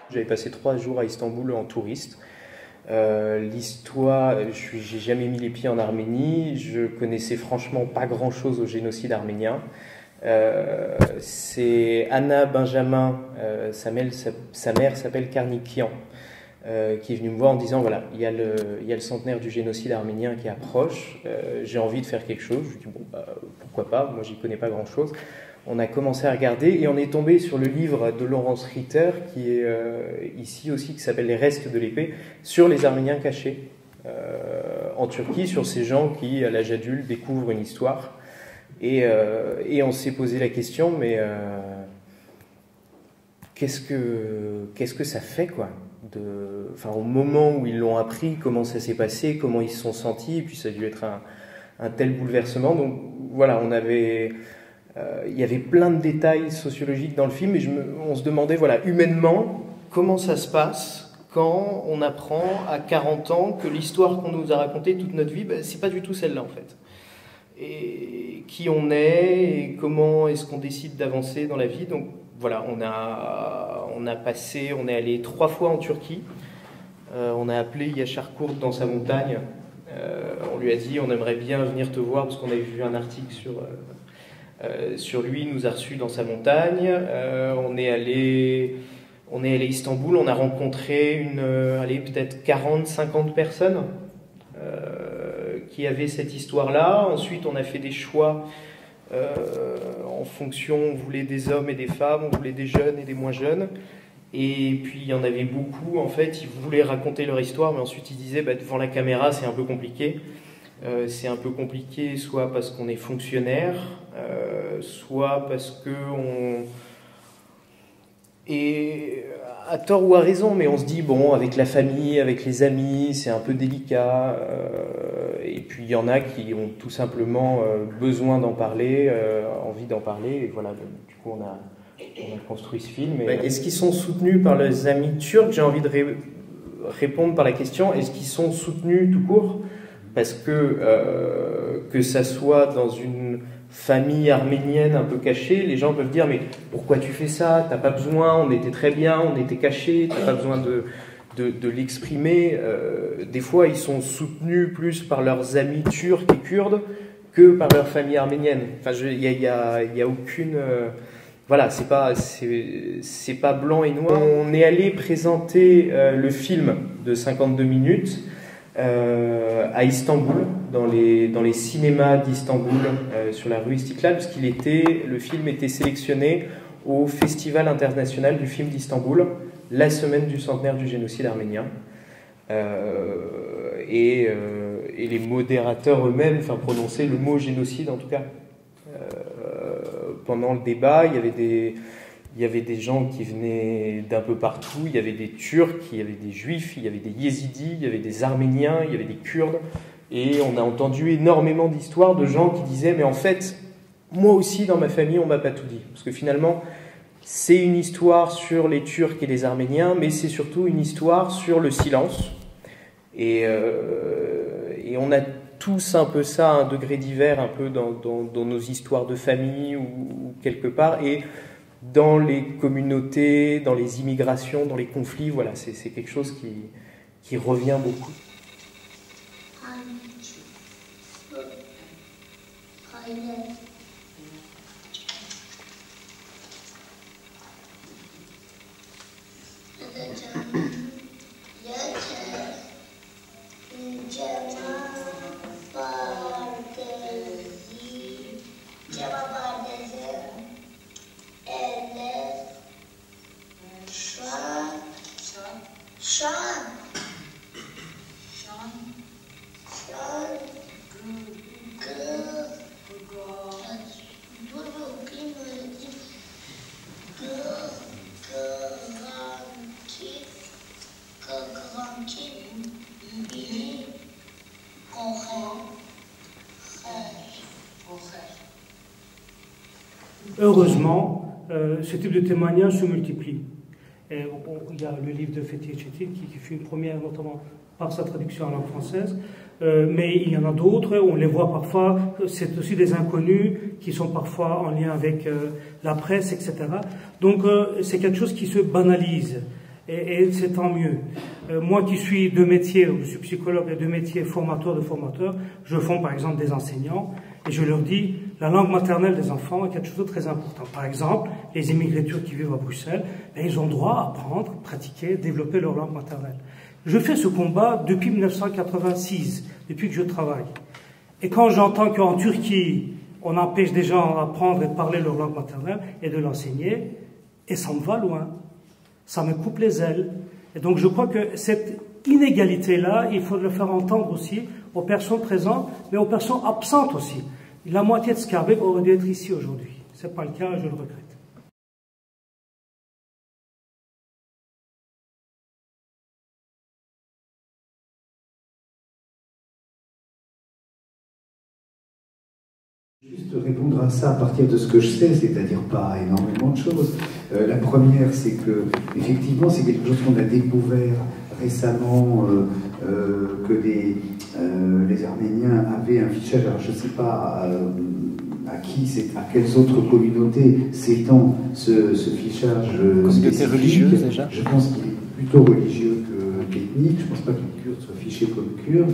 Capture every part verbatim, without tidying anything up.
J'avais passé trois jours à Istanbul en touriste. Euh, l'histoire, je n'ai jamais mis les pieds en Arménie, je connaissais franchement pas grand-chose au génocide arménien. Euh, c'est Anna Benjamin, euh, sa, mère, sa, sa mère s'appelle Karnikian, euh, qui est venue me voir en disant voilà, il y a le, il y a le centenaire du génocide arménien qui approche, euh, j'ai envie de faire quelque chose. Je lui dis bon, bah, pourquoi pas, moi j'y connais pas grand-chose. On a commencé à regarder et on est tombé sur le livre de Laurence Ritter, qui est euh, ici aussi, qui s'appelle Les restes de l'épée, sur les Arméniens cachés euh, en Turquie, sur ces gens qui, à l'âge adulte, découvrent une histoire. Et, euh, et on s'est posé la question, mais euh, qu'est-ce que, qu'est-ce que ça fait, quoi de, enfin, au moment où ils l'ont appris, comment ça s'est passé, comment ils se sont sentis, et puis ça a dû être un, un tel bouleversement. Donc voilà, on avait... Euh, il y avait plein de détails sociologiques dans le film et je me, on se demandait, voilà, humainement, comment ça se passe quand on apprend à quarante ans que l'histoire qu'on nous a racontée toute notre vie, ben, c'est pas du tout celle-là en fait. Et qui on est et comment est-ce qu'on décide d'avancer dans la vie. Donc voilà, on a, on a passé, on est allé trois fois en Turquie. Euh, on a appelé Yachar Kurt dans sa montagne. Euh, on lui a dit, on aimerait bien venir te voir parce qu'on avait vu un article sur... Euh, Euh, sur lui, il nous a reçus dans sa montagne. Euh, on est allé, on est allé à Istanbul. On a rencontré une, euh, allez, peut-être quarante, cinquante personnes euh, qui avaient cette histoire-là. Ensuite, on a fait des choix euh, en fonction. On voulait des hommes et des femmes, on voulait des jeunes et des moins jeunes. Et puis il y en avait beaucoup. En fait, ils voulaient raconter leur histoire, mais ensuite ils disaient, bah, devant la caméra, c'est un peu compliqué. Euh, c'est un peu compliqué, soit parce qu'on est fonctionnaire, euh, soit parce que on et à tort ou à raison, mais on se dit bon, avec la famille, avec les amis, c'est un peu délicat. Euh, et puis il y en a qui ont tout simplement euh, besoin d'en parler, euh, envie d'en parler. Et voilà, du coup on a, on a construit ce film. Et, est-ce qu'ils sont soutenus par les amis turcs? J'ai envie de ré répondre par la question, est-ce qu'ils sont soutenus tout court? Parce que, euh, que ça soit dans une famille arménienne un peu cachée, les gens peuvent dire mais pourquoi tu fais ça? T'as pas besoin, on était très bien, on était cachés, t'as pas besoin de, de, de l'exprimer. Euh, des fois, ils sont soutenus plus par leurs amis turcs et kurdes que par leur famille arménienne. Enfin, il y a, y a, y a aucune... Euh, voilà, c'est pas, c'est pas blanc et noir. On est allé présenter euh, le film de cinquante-deux minutes Euh, à Istanbul, dans les, dans les cinémas d'Istanbul, euh, sur la rue Istiklal, parce qu'il était, le film était sélectionné au Festival international du film d'Istanbul, la semaine du centenaire du génocide arménien. Euh, et, euh, et les modérateurs eux-mêmes, enfin, prononçaient le mot génocide, en tout cas. Euh, pendant le débat, il y avait des... Il y avait des gens qui venaient d'un peu partout, il y avait des Turcs, il y avait des Juifs, il y avait des Yézidis, il y avait des Arméniens, il y avait des Kurdes. Et on a entendu énormément d'histoires de gens qui disaient « Mais en fait, moi aussi, dans ma famille, on ne m'a pas tout dit. » Parce que finalement, c'est une histoire sur les Turcs et les Arméniens, mais c'est surtout une histoire sur le silence. Et, euh, et on a tous un peu ça, un degré divers, un peu dans, dans, dans nos histoires de famille ou, ou quelque part. Et dans les communautés, dans les immigrations, dans les conflits, voilà, c'est quelque chose qui, qui revient beaucoup. Heureusement, euh, ce type de témoignages se multiplie. Et on, il y a le livre de Fethi Çetin qui, qui fut une première, notamment par sa traduction en langue française. Euh, mais il y en a d'autres, on les voit parfois, c'est aussi des inconnus qui sont parfois en lien avec euh, la presse, et cetera. Donc euh, c'est quelque chose qui se banalise. Et, et c'est tant mieux. Euh, moi qui suis de métier, je suis psychologue et de métier formateur de formateurs, je forme par exemple des enseignants et je leur dis la langue maternelle des enfants est quelque chose de très important. Par exemple, les immigrés turcs qui vivent à Bruxelles, ben, ils ont droit à apprendre, pratiquer, développer leur langue maternelle. Je fais ce combat depuis mille neuf cent quatre-vingt-six, depuis que je travaille. Et quand j'entends qu'en Turquie, on empêche des gens d'apprendre et de parler leur langue maternelle et de l'enseigner, et ça me va loin. Ça me coupe les ailes. Et donc je crois que cette inégalité-là, il faut le faire entendre aussi aux personnes présentes, mais aux personnes absentes aussi. La moitié de Schaerbeek aurait dû être ici aujourd'hui. Ce n'est pas le cas, je le regrette. Juste répondre à ça à partir de ce que je sais, c'est-à-dire pas énormément de choses. Euh, la première, c'est que, effectivement, c'est quelque chose qu'on a découvert récemment, euh, euh, que des, euh, les Arméniens avaient un fichage, alors je ne sais pas euh, à qui, à quelles autres communautés s'étend ce, ce fichage. Communauté religieuse déjà. Je pense qu'il est plutôt religieux qu'ethnique, je ne pense pas que les Kurdes soient fichés comme Kurdes,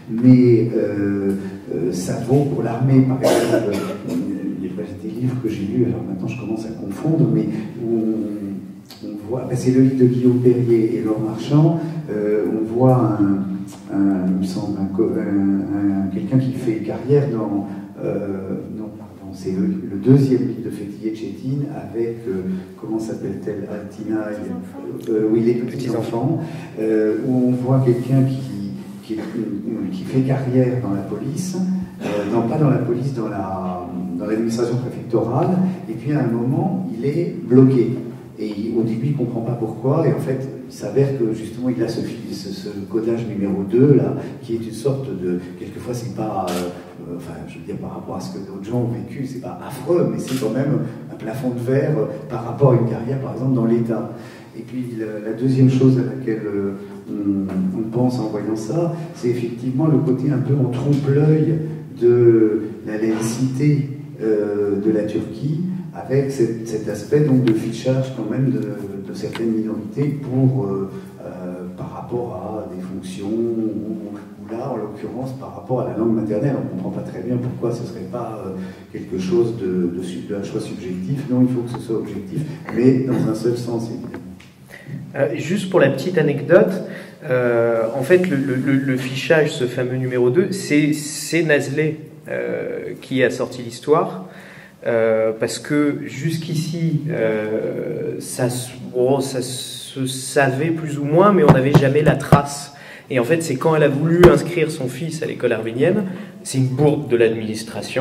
mais euh, euh, ça vaut pour l'armée, par exemple. Il y a des livres que j'ai lus, alors maintenant je commence à confondre, mais où on, on voit, ben c'est le livre de Guillaume Perrier et Laure Marchand, euh, on voit un, un, il me semble, un, un, un, quelqu'un qui fait carrière dans, euh, non, pardon, c'est le, le deuxième livre de Fethiye Çetin avec, euh, comment s'appelle-t-elle, Altina, euh, oui, les petits-enfants, euh, où on voit quelqu'un qui Qui, qui fait carrière dans la police, euh, non pas dans la police, dans la dans l'administration préfectorale, et puis à un moment, il est bloqué. Et il, au début, il ne comprend pas pourquoi, et en fait, il s'avère que justement, il a ce, ce, ce codage numéro deux, là, qui est une sorte de... Quelquefois, c'est pas... Euh, enfin, je veux dire, par rapport à ce que d'autres gens ont vécu, c'est pas affreux, mais c'est quand même un plafond de verre par rapport à une carrière, par exemple, dans l'État. Et puis, la, la deuxième chose à laquelle euh, on, on pense en voyant ça, c'est effectivement le côté un peu en trompe-l'œil de la laïcité euh, de la Turquie, avec cet, cet aspect donc, de fichage quand même de, de certaines minorités pour, euh, euh, par rapport à des fonctions, ou, ou là, en l'occurrence, par rapport à la langue maternelle. On ne comprend pas très bien pourquoi ce ne serait pas euh, quelque chose de, de, de, de un choix subjectif. Non, il faut que ce soit objectif, mais dans un seul sens, évidemment. Euh, juste pour la petite anecdote, euh, en fait, le, le, le fichage, ce fameux numéro deux, c'est Nazlé euh, qui a sorti l'histoire, euh, parce que jusqu'ici, euh, ça, bon, ça se savait plus ou moins, mais on n'avait jamais la trace. Et en fait, c'est quand elle a voulu inscrire son fils à l'école arménienne, c'est une bourde de l'administration,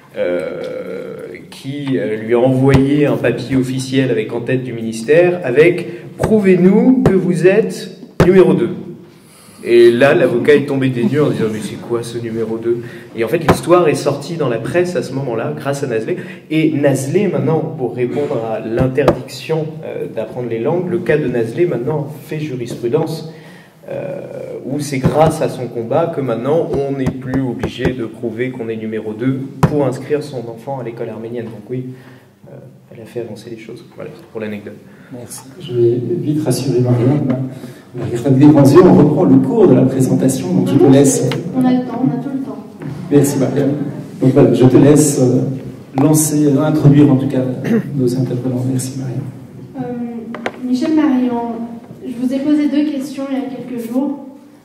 euh, qui lui a envoyé un papier officiel avec en tête du ministère, avec « Prouvez-nous que vous êtes numéro deux ». Et là, l'avocat est tombé des nues en disant « Mais c'est quoi ce numéro deux ?» Et en fait, l'histoire est sortie dans la presse à ce moment-là, grâce à Nazlé. Et Nazlé, maintenant, pour répondre à l'interdiction euh, d'apprendre les langues, le cas de Nazlé, maintenant, fait jurisprudence, euh, où c'est grâce à son combat que maintenant, on n'est plus obligé de prouver qu'on est numéro deux pour inscrire son enfant à l'école arménienne. Donc oui, euh, elle a fait avancer les choses. Voilà, pour l'anecdote. Merci. Je vais vite rassurer Marianne. Avec des grands yeux, on reprend le cours de la présentation, donc je te laisse. On a le temps, on a tout le temps. Merci Marianne. Donc voilà, je te laisse lancer, introduire en tout cas nos intervenants. Merci Marianne. Euh, Michel Marion, je vous ai posé deux questions il y a quelques jours.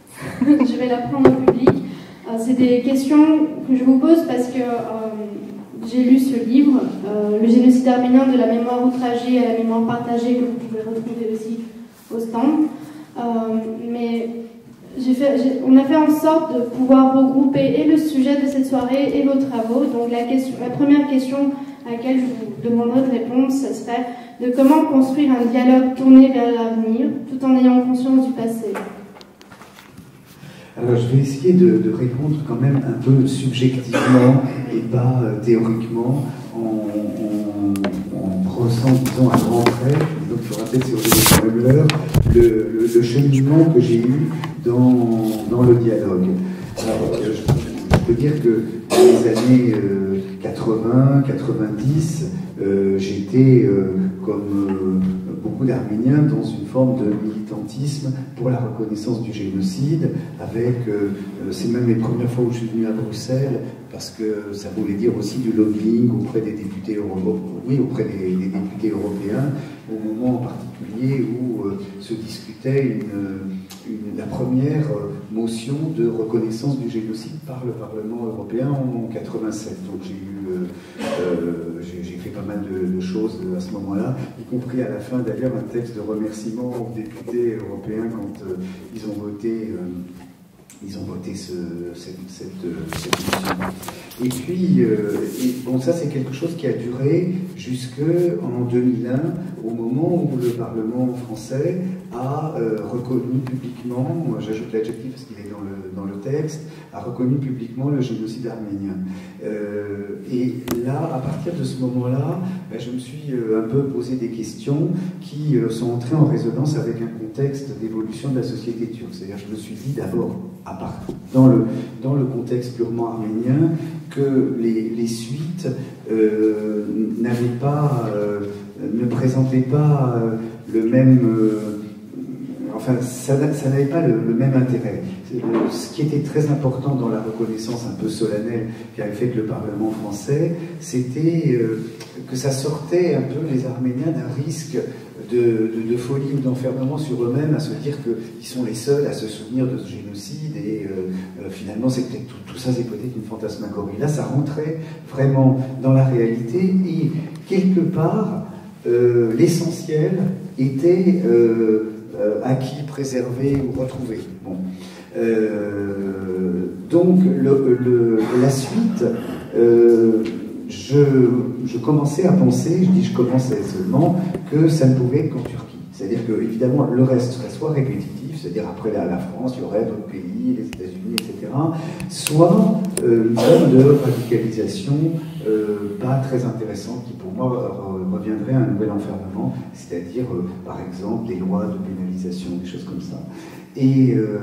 Je vais la prendre au public. Euh, C'est des questions que je vous pose parce que euh, j'ai lu ce livre, euh, Le génocide arménien de la mémoire outragée à la mémoire partagée, que vous pouvez retrouver aussi au stand. Euh, mais fait, on a fait en sorte de pouvoir regrouper et le sujet de cette soirée et vos travaux. Donc la, question, la première question à laquelle je vous demanderai de répondre, ce serait de comment construire un dialogue tourné vers l'avenir tout en ayant conscience du passé. Alors je vais essayer de, de répondre quand même un peu subjectivement et pas euh, théoriquement, en, en, en brossant, disons, un grand trait. Donc il faudra peut-être surveiller quand même l'heure, le, le, le cheminement que j'ai eu dans, dans le dialogue. Alors je, je peux dire que dans les années euh, quatre-vingts, quatre-vingt-dix, euh, j'étais, euh, comme euh, beaucoup d'Arméniens dans une forme de militantisme pour la reconnaissance du génocide, avec, euh, c'est même les premières fois où je suis venu à Bruxelles, parce que ça voulait dire aussi du lobbying auprès des députés européens, oui, auprès des, des députés européens, au moment en particulier où euh, se discutait une, une, la première euh, motion de reconnaissance du génocide par le Parlement européen en quatre-vingt-sept. Donc j'ai eu, euh, euh, j'ai fait pas mal de, de choses à ce moment-là, y compris à la fin d'ailleurs un texte de remerciement aux députés européens quand euh, ils ont voté. Euh, Ils ont voté ce, cette, cette, cette motion. Et puis, euh, et, bon, ça c'est quelque chose qui a duré jusqu'en deux mille un, au moment où le Parlement français a euh, reconnu publiquement, j'ajoute l'adjectif parce qu'il est dans le, dans le texte, a reconnu publiquement le génocide arménien. Euh, et là, à partir de ce moment-là, ben, je me suis euh, un peu posé des questions qui euh, sont entrées en résonance avec un contexte d'évolution de la société turque. C'est-à-dire, je me suis dit d'abord, à part, dans, le, dans le contexte purement arménien, que les, les suites euh, n'avaient pas, euh, ne présentaient pas euh, le même... Euh, enfin, ça, ça n'avait pas le, le même intérêt. Ce qui était très important dans la reconnaissance un peu solennelle qu'avait faite le Parlement français, c'était euh, que ça sortait un peu les Arméniens d'un risque de, de, de folie ou d'enfermement sur eux-mêmes, à se dire qu'ils sont les seuls à se souvenir de ce génocide et euh, euh, finalement c'est tout, tout ça c'est peut-être une fantasmagorie. Là ça rentrait vraiment dans la réalité et quelque part euh, l'essentiel était euh, euh, acquis, préservé ou retrouvé. Bon. Euh, donc le, le, la suite, euh, je, je commençais à penser, je dis je commençais seulement, que ça ne pouvait être qu'en Turquie. C'est-à-dire que évidemment le reste serait soit répétitif, c'est-à-dire après la, la France, il y aurait d'autres pays, les États-Unis, et cetera, soit euh, une forme de radicalisation euh, pas très intéressante qui pour moi reviendrait à un nouvel enfermement, c'est-à-dire euh, par exemple des lois de pénalisation, des choses comme ça. Et, euh,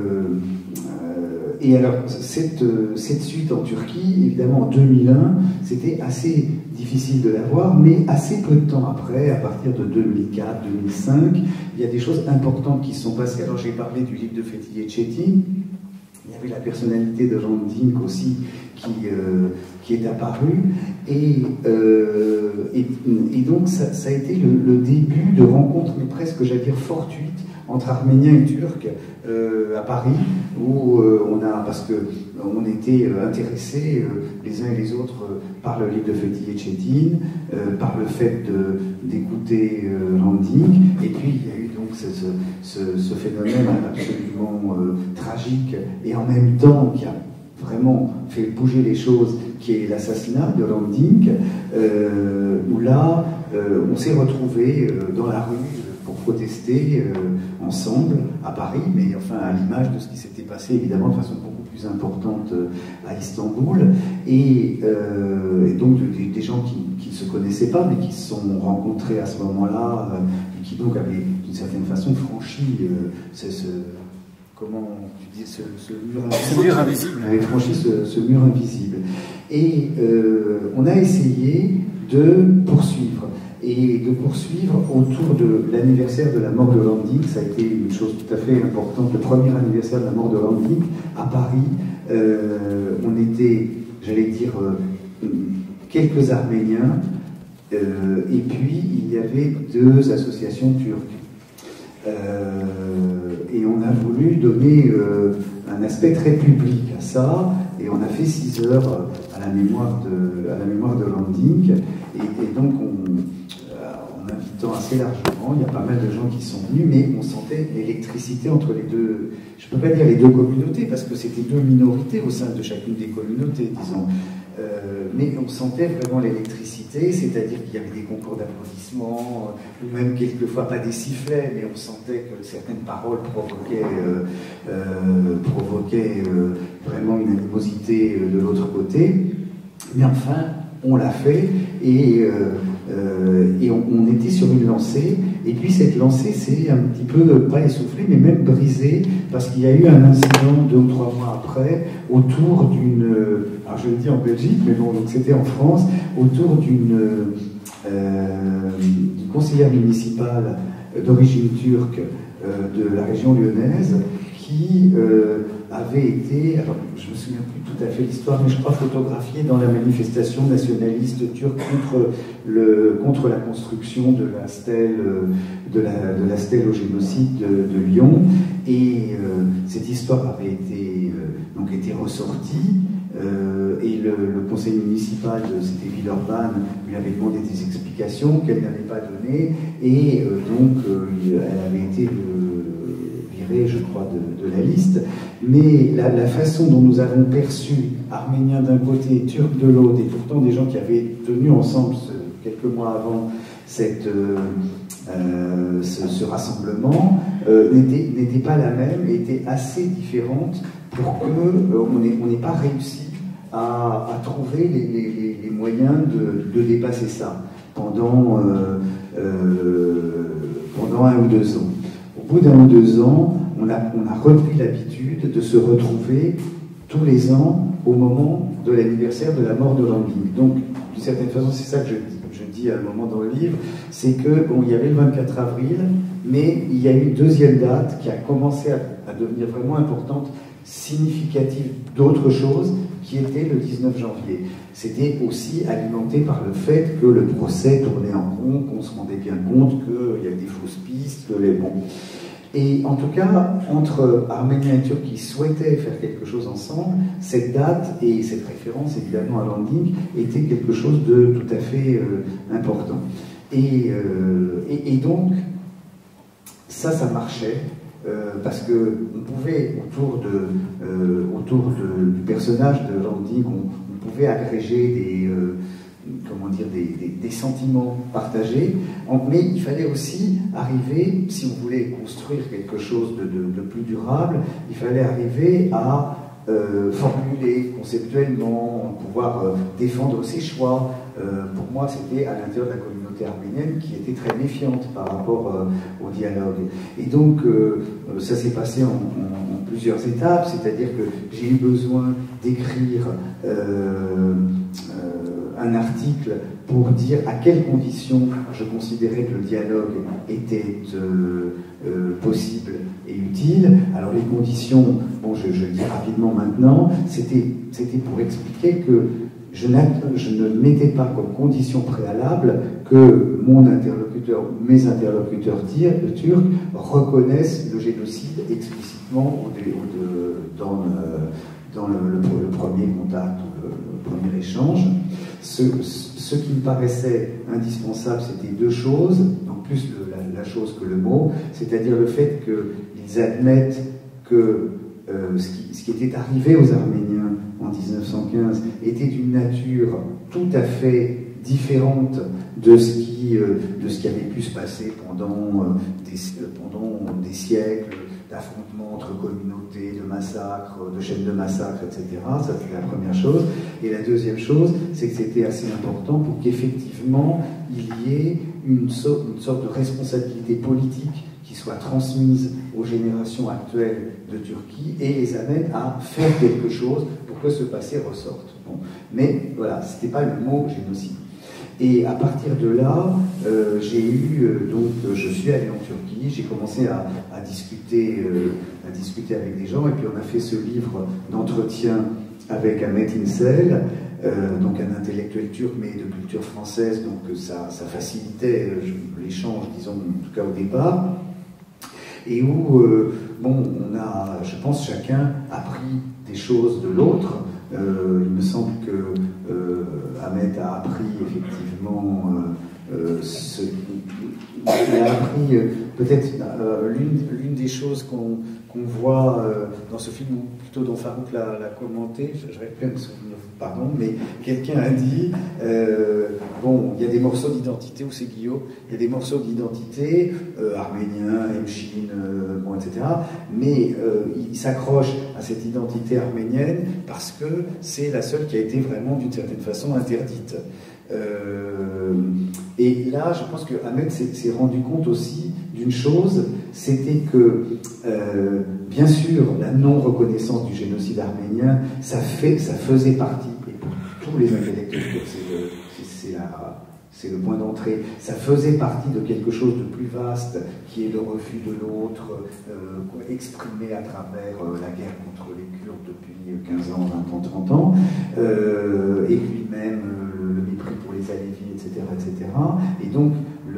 euh, et alors, cette, cette suite en Turquie, évidemment en deux mille un, c'était assez difficile de la voir, mais assez peu de temps après, à partir de deux mille quatre, deux mille cinq, il y a des choses importantes qui se sont passées. Alors j'ai parlé du livre de Fethiye Çetin, il y avait la personnalité de Hrant Dink aussi qui, euh, qui est apparue, et, euh, et, et donc ça, ça a été le, le début de rencontres, mais presque, j'allais dire, fortuites, entre Arméniens et Turcs euh, à Paris, où euh, on a, parce que on était euh, intéressés euh, les uns et les autres euh, par le livre de Fethiye Çetin, euh, par le fait d'écouter euh, Hrant Dink, et puis il y a eu donc ce, ce, ce phénomène absolument euh, tragique et en même temps qui a vraiment fait bouger les choses, qui est l'assassinat de Hrant Dink, euh, où là euh, on s'est retrouvés euh, dans la rue pour protester euh, ensemble à Paris, mais enfin à l'image de ce qui s'était passé évidemment de façon beaucoup plus importante euh, à Istanbul, et, euh, et donc des, des gens qui ne se connaissaient pas mais qui se sont rencontrés à ce moment-là euh, et qui donc avaient d'une certaine façon franchi euh, ce, ce, comment tu dis, ce, ce mur invisible, ce mur invisible. Avaient franchi ce, ce mur invisible. Et euh, on a essayé de poursuivre. Et de poursuivre autour de l'anniversaire de la mort de Hrant Dink. Ça a été une chose tout à fait importante, le premier anniversaire de la mort de Hrant Dink à Paris. Euh, on était, j'allais dire, euh, quelques Arméniens, euh, et puis il y avait deux associations turques. Euh, et on a voulu donner euh, un aspect très public à ça, et on a fait six heures à la mémoire de, à la mémoire de Hrant Dink, et, et donc on, en invitant assez largement, il y a pas mal de gens qui sont venus, mais on sentait l'électricité entre les deux, je ne peux pas dire les deux communautés, parce que c'était deux minorités au sein de chacune des communautés, disons. Euh, mais on sentait vraiment l'électricité, c'est-à-dire qu'il y avait des concours d'applaudissements, ou même quelquefois pas des sifflets, mais on sentait que certaines paroles provoquaient, euh, euh, provoquaient euh, vraiment une animosité de l'autre côté. Mais enfin, on l'a fait, et, euh, euh, et on, on était sur une lancée, et puis cette lancée s'est un petit peu, pas essoufflée, mais même brisée, parce qu'il y a eu un incident deux ou trois mois après, autour d'une, alors je le dis en Belgique, mais bon, donc c'était en France, autour d'une euh, d'une conseillère municipale d'origine turque euh, de la région lyonnaise qui euh, avait été, alors je ne me souviens plus tout à fait l'histoire, mais je crois photographié dans la manifestation nationaliste turque contre, le, contre la construction de la stèle, de la, de la stèle au génocide de, de Lyon. Et euh, cette histoire avait été, euh, donc été ressortie. Euh, et le, le conseil municipal, c'était Villeurbanne, lui avait demandé des explications qu'elle n'avait pas données, et euh, donc euh, elle avait été euh, virée, je crois, de, de la liste. Mais la, la façon dont nous avons perçu Arméniens d'un côté, Turcs de l'autre, et pourtant des gens qui avaient tenu ensemble ce, quelques mois avant cette, euh, euh, ce, ce rassemblement, euh, n'était pas la même, et était assez différente pour qu'on euh, n'ait pas réussi à, à trouver les, les, les moyens de, de dépasser ça pendant, euh, euh, pendant un ou deux ans. Au bout d'un ou deux ans, on a, on a repris l'habitude de se retrouver tous les ans au moment de l'anniversaire de la mort de Landing. Donc, d'une certaine façon, c'est ça que je, je dis à un moment dans le livre, c'est que, bon, il y avait le vingt-quatre avril, mais il y a une deuxième date qui a commencé à, à devenir vraiment importante, significative d'autre chose, qui était le dix-neuf janvier. C'était aussi alimenté par le fait que le procès tournait en rond, qu'on se rendait bien compte qu'il y avait des fausses pistes, que les bons. Et en tout cas, entre Arméniens et Turcs qui souhaitaient faire quelque chose ensemble, cette date et cette référence évidemment à Landing était quelque chose de tout à fait euh, important. Et, euh, et, et donc, ça, ça marchait. Euh, parce qu'on pouvait, autour, de, euh, autour de, du personnage de Landing, on, on pouvait agréger des, euh, comment dire, des, des, des sentiments partagés, mais il fallait aussi arriver, si on voulait construire quelque chose de, de, de plus durable, il fallait arriver à euh, formuler conceptuellement, pouvoir euh, défendre ses choix. Euh, pour moi, c'était à l'intérieur de la communauté arménienne qui était très méfiante par rapport euh, au dialogue. Et donc, euh, ça s'est passé en, en, en plusieurs étapes, c'est-à-dire que j'ai eu besoin d'écrire euh, euh, un article pour dire à quelles conditions je considérais que le dialogue était euh, euh, possible et utile. Alors les conditions, bon, je, je le dis rapidement maintenant, c'était c'était pour expliquer que je, je ne mettais pas comme condition préalable que mon interlocuteur, mes interlocuteurs turcs reconnaissent le génocide explicitement au de, au de, dans, le, dans le, le, le premier contact ou le, le premier échange. Ce, ce qui me paraissait indispensable, c'était deux choses, donc plus le, la, la chose que le mot, c'est-à-dire le fait qu'ils admettent que euh, ce, qui, ce qui était arrivé aux Arméniens en mille neuf cent quinze était d'une nature tout à fait différente de ce qui, euh, de ce qui avait pu se passer pendant, euh, des, pendant des siècles d'affrontements entre communautés, de massacres, de chaînes de massacres, et cetera. Ça, c'est la première chose. Et la deuxième chose, c'est que c'était assez important pour qu'effectivement, il y ait une sorte, une sorte de responsabilité politique qui soit transmise aux générations actuelles de Turquie et les amène à faire quelque chose pour que ce passé ressorte. Bon. Mais voilà, ce n'était pas le mot génocide. Et à partir de là, euh, j'ai eu, euh, donc, je suis allé en Turquie, j'ai commencé à, à, discuter, euh, à discuter avec des gens, et puis on a fait ce livre d'entretien avec Ahmet İnsel, euh, donc un intellectuel turc, mais de culture française, donc ça, ça facilitait euh, l'échange, disons, en tout cas au départ, et où, euh, bon, on a, je pense, chacun appris des choses de l'autre. Euh, il me semble que euh, Ahmet a appris effectivement euh, euh, ce, il a appris euh, peut-être euh, l'une des choses qu'on qu'on voit euh, dans ce film, ou plutôt dont Farouk l'a commenté, je vais plus me souvenir, pardon, mais quelqu'un a dit, euh, bon, il y a des morceaux d'identité, ou c'est Guillaume, il y a des morceaux d'identité, euh, arméniens, Emchine, euh, bon, et cetera, mais euh, il s'accroche à cette identité arménienne parce que c'est la seule qui a été vraiment, d'une certaine façon, interdite. Euh, et là, je pense que Ahmet s'est rendu compte aussi d'une chose, c'était que, euh, bien sûr, la non-reconnaissance du génocide arménien, ça, fait, ça faisait partie, et pour tous les intellectuels, c'est C'est le point d'entrée. Ça faisait partie de quelque chose de plus vaste, qui est le refus de l'autre, euh, exprimé à travers euh, la guerre contre les Kurdes depuis quinze ans, vingt ans, trente ans, euh, et puis même euh, le mépris pour les Alévis, et cetera, et cetera. Et donc, le,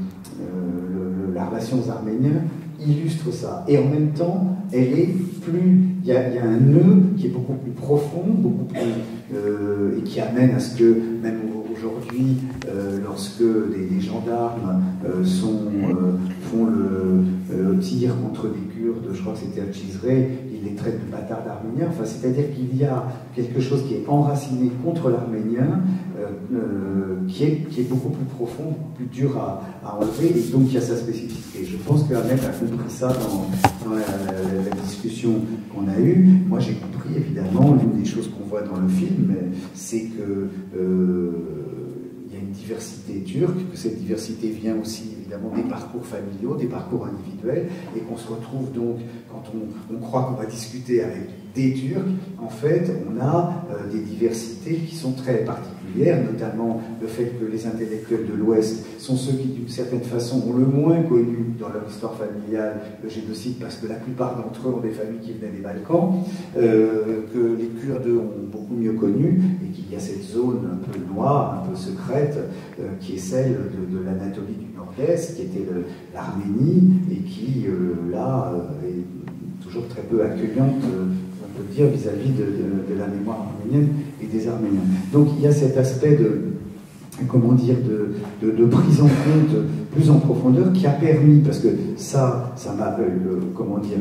euh, le, la relation aux Arméniens illustre ça. Et en même temps, elle est plus... Il y, y a un nœud qui est beaucoup plus profond, beaucoup plus... Euh, et qui amène à ce que, même aujourd'hui, euh, lorsque des, des gendarmes euh, sont, euh, font le euh, tir contre des Kurdes, je crois que c'était à Cizre, ils les traitent de bâtards arméniens. Enfin, c'est-à-dire qu'il y a quelque chose qui est enraciné contre l'arménien, euh, euh, qui, est, qui est beaucoup plus profond, beaucoup plus dur à, à enlever, et donc il y a sa spécificité. Je pense que Ahmed a compris ça dans, dans la, la, la discussion qu'on a eue. Moi, j'ai compris, évidemment, l'une des choses qu'on voit dans le film, c'est que euh, il y a une diversité turque, que cette diversité vient aussi évidemment des parcours familiaux, des parcours individuels, et qu'on se retrouve donc, quand on, on croit qu'on va discuter avec des Turcs, en fait, on a euh, des diversités qui sont très particulières, notamment le fait que les intellectuels de l'Ouest sont ceux qui, d'une certaine façon, ont le moins connu dans leur histoire familiale le génocide, parce que la plupart d'entre eux ont des familles qui venaient des Balkans, euh, que les Kurdes ont beaucoup mieux connu, et qu'il y a cette zone un peu noire, un peu secrète, euh, qui est celle de, de l'Anatolie du Nord-Est, qui était l'Arménie, et qui, euh, là, euh, est toujours très peu accueillante, euh, on peut dire, vis-à-vis de, de, de la mémoire arménienne et des Arméniens. Donc il y a cet aspect de, comment dire, de, de, de prise en compte plus en profondeur qui a permis, parce que ça, ça m'a, euh, comment dire,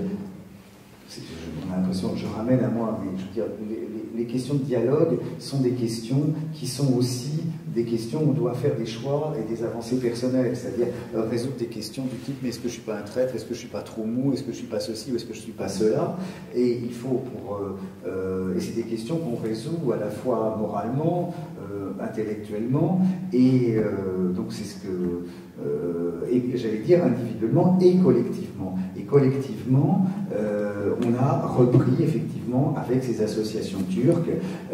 on a l'impression que je ramène à moi, mais je veux dire, les, les, les questions de dialogue sont des questions qui sont aussi des questions où on doit faire des choix et des avancées personnelles, c'est-à-dire euh, résoudre des questions du type, mais est-ce que je ne suis pas un traître, est-ce que je ne suis pas trop mou, est-ce que je ne suis pas ceci, ou est-ce que je ne suis pas cela, et il faut pour... Euh, euh, et c'est des questions qu'on résout à la fois moralement, euh, intellectuellement, et euh, donc c'est ce que... Euh, et j'allais dire individuellement et collectivement. Et collectivement, euh, on a repris effectivement avec ces associations turques,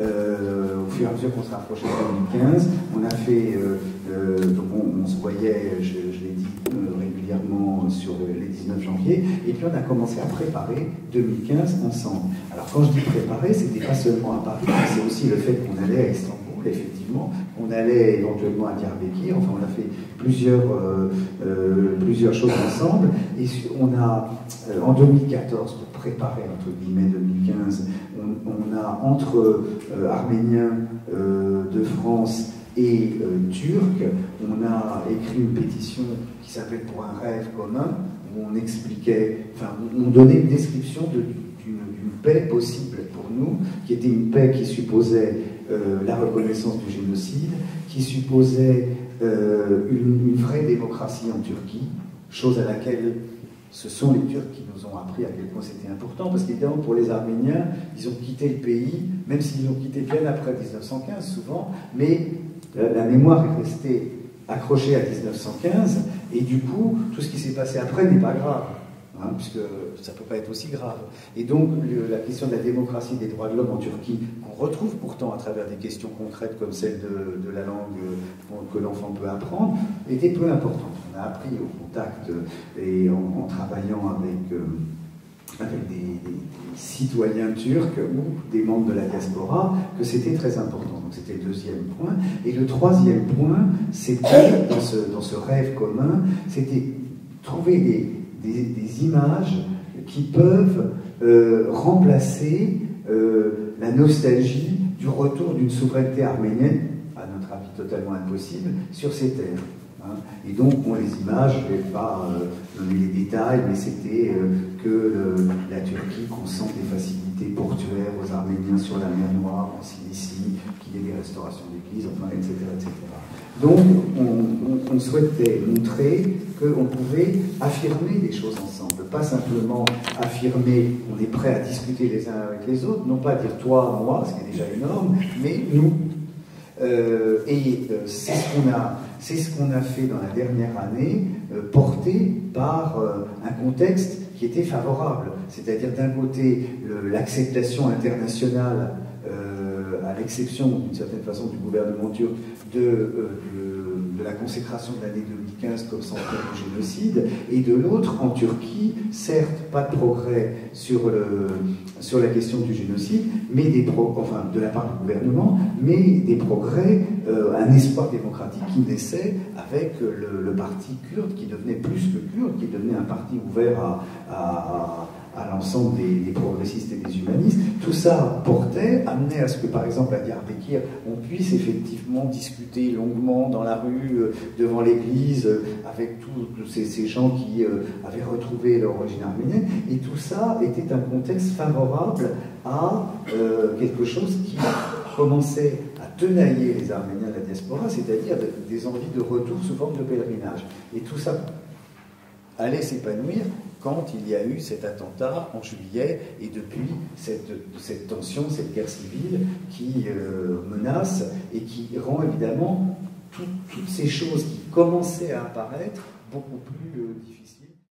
euh, au fur et à mesure qu'on se rapprochait de deux mille quinze, on a fait, euh, euh, donc on, on se voyait, je, je l'ai dit euh, régulièrement sur les dix-neuf janvier, et puis on a commencé à préparer deux mille quinze ensemble. Alors quand je dis préparer, c'était pas seulement à Paris, c'est aussi le fait qu'on allait à Istanbul, effectivement, on allait éventuellement à Diyarbakir, enfin on a fait plusieurs, euh, euh, plusieurs choses ensemble, et on a, euh, en deux mille quatorze, pour préparer, entre guillemets, deux mille quinze, on, on a, entre euh, Arméniens euh, de France et euh, Turcs, on a écrit une pétition qui s'appelle « Pour un rêve commun », où on expliquait, enfin, on donnait une description d'une paix possible pour nous, qui était une paix qui supposait euh, la reconnaissance du génocide, qui supposait euh, une, une vraie démocratie en Turquie, chose à laquelle ce sont les Turcs qui nous ont appris à quel point c'était important, parce qu'évidemment pour les Arméniens, ils ont quitté le pays, même s'ils l'ont quitté bien après mille neuf cent quinze souvent, mais la, la mémoire est restée accrochée à mille neuf cent quinze, et du coup, tout ce qui s'est passé après n'est pas grave. Hein, puisque ça ne peut pas être aussi grave. Et donc, le, la question de la démocratie et des droits de l'homme en Turquie, qu'on retrouve pourtant à travers des questions concrètes comme celle de, de la langue que l'enfant peut apprendre, était peu importante. On a appris au contact et en, en travaillant avec, euh, avec des, des, des citoyens turcs ou des membres de la diaspora que c'était très important. Donc, c'était le deuxième point. Et le troisième point, c'était, dans ce, dans ce rêve commun, c'était trouver des Des, des images qui peuvent euh, remplacer euh, la nostalgie du retour d'une souveraineté arménienne, à notre avis totalement impossible, sur ces terres. Hein. Et donc, bon, les images, je ne vais pas euh, donner les détails, mais c'était euh, que le, la Turquie consente des facilités portuaires aux Arméniens sur la mer Noire, en Cilicie, qu'il y ait des restaurations d'églises, enfin, et cetera, et cetera. Donc, on, on, on souhaitait montrer qu'on pouvait affirmer des choses ensemble, pas simplement affirmer qu'on est prêt à discuter les uns avec les autres, non pas dire toi, moi, ce qui est déjà énorme, mais nous. Euh, et euh, c'est ce qu'on a, c'est ce qu'on a fait dans la dernière année, euh, porté par euh, un contexte qui était favorable, c'est-à-dire d'un côté l'acceptation internationale, euh, à l'exception d'une certaine façon du gouvernement turc, de, euh, de de la consécration de l'année deux mille quinze comme centenaire du génocide, et de l'autre, en Turquie, certes, pas de progrès sur, le, sur la question du génocide, mais des pro, enfin, de la part du gouvernement, mais des progrès, euh, un espoir démocratique qui naissait avec le, le parti kurde, qui devenait plus que kurde, qui devenait un parti ouvert à, à, à l'ensemble des, des progressistes et des humanistes. Tout ça portait, amenait à ce que, par exemple, à Diyarbakir, on puisse effectivement discuter longuement dans la rue, euh, devant l'église, euh, avec tous ces, ces gens qui euh, avaient retrouvé leur origine arménienne. Et tout ça était un contexte favorable à euh, quelque chose qui commençait à tenailler les Arméniens de la diaspora, c'est-à-dire des envies de retour sous forme de pèlerinage. Et tout ça allait s'épanouir quand il y a eu cet attentat en juillet, et depuis cette, cette tension, cette guerre civile qui euh, menace et qui rend évidemment tout, toutes ces choses qui commençaient à apparaître beaucoup plus euh, difficiles.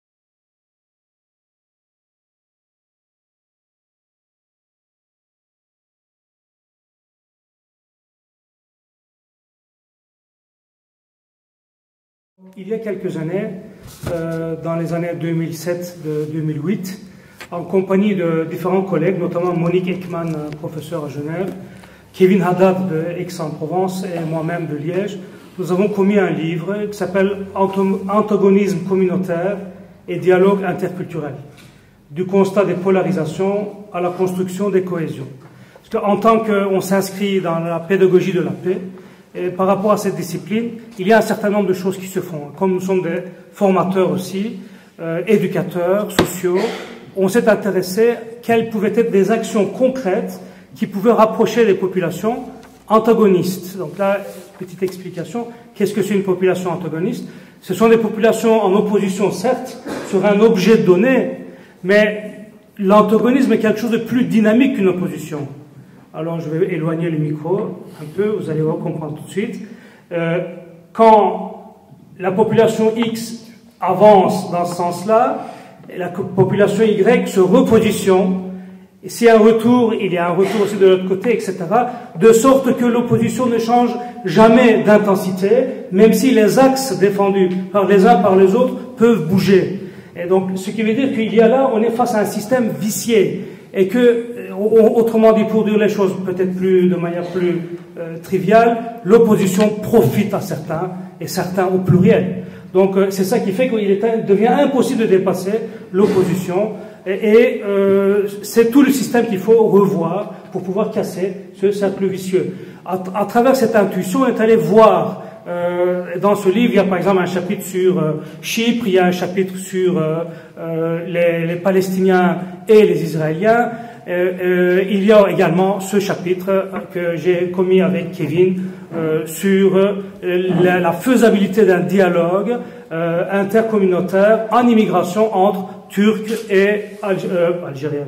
Il y a quelques années, euh, dans les années deux mille sept deux mille huit, en compagnie de différents collègues, notamment Monique Ekman, professeure à Genève, Kevin Haddad de Aix-en-Provence et moi-même de Liège, nous avons commis un livre qui s'appelle Antagonisme communautaire et dialogue interculturel, du constat des polarisations à la construction des cohésions. Parce qu'en tant qu'on s'inscrit dans la pédagogie de la paix, et par rapport à cette discipline, il y a un certain nombre de choses qui se font. Comme nous sommes des formateurs aussi, euh, éducateurs, sociaux, on s'est intéressé quelles pouvaient être des actions concrètes qui pouvaient rapprocher les populations antagonistes. Donc là, petite explication, qu'est-ce que c'est une population antagoniste? Ce sont des populations en opposition, certes, sur un objet donné, mais l'antagonisme est quelque chose de plus dynamique qu'une opposition. Alors je vais éloigner le micro un peu, vous allez comprendre tout de suite. Euh, quand la population X avance dans ce sens-là, la population Y se repositionne, et s'il y a un retour, il y a un retour aussi de l'autre côté, et cetera, de sorte que l'opposition ne change jamais d'intensité, même si les axes défendus par les uns par les autres peuvent bouger. Et donc, ce qui veut dire qu'il y a là, on est face à un système vicié, et que, autrement dit, pour dire les choses peut-être plus de manière plus euh, triviale, l'opposition profite à certains, et certains au pluriel. Donc euh, c'est ça qui fait qu'il devient impossible de dépasser l'opposition, et, et euh, c'est tout le système qu'il faut revoir pour pouvoir casser ce cercle vicieux. À, à travers cette intuition, on est allé voir, euh, dans ce livre, il y a par exemple un chapitre sur euh, Chypre, il y a un chapitre sur euh, euh, les, les Palestiniens et les Israéliens. Euh, euh, il y a également ce chapitre que j'ai commis avec Kevin euh, sur euh, la, la faisabilité d'un dialogue euh, intercommunautaire en immigration entre Turcs et Alg euh, Algériens,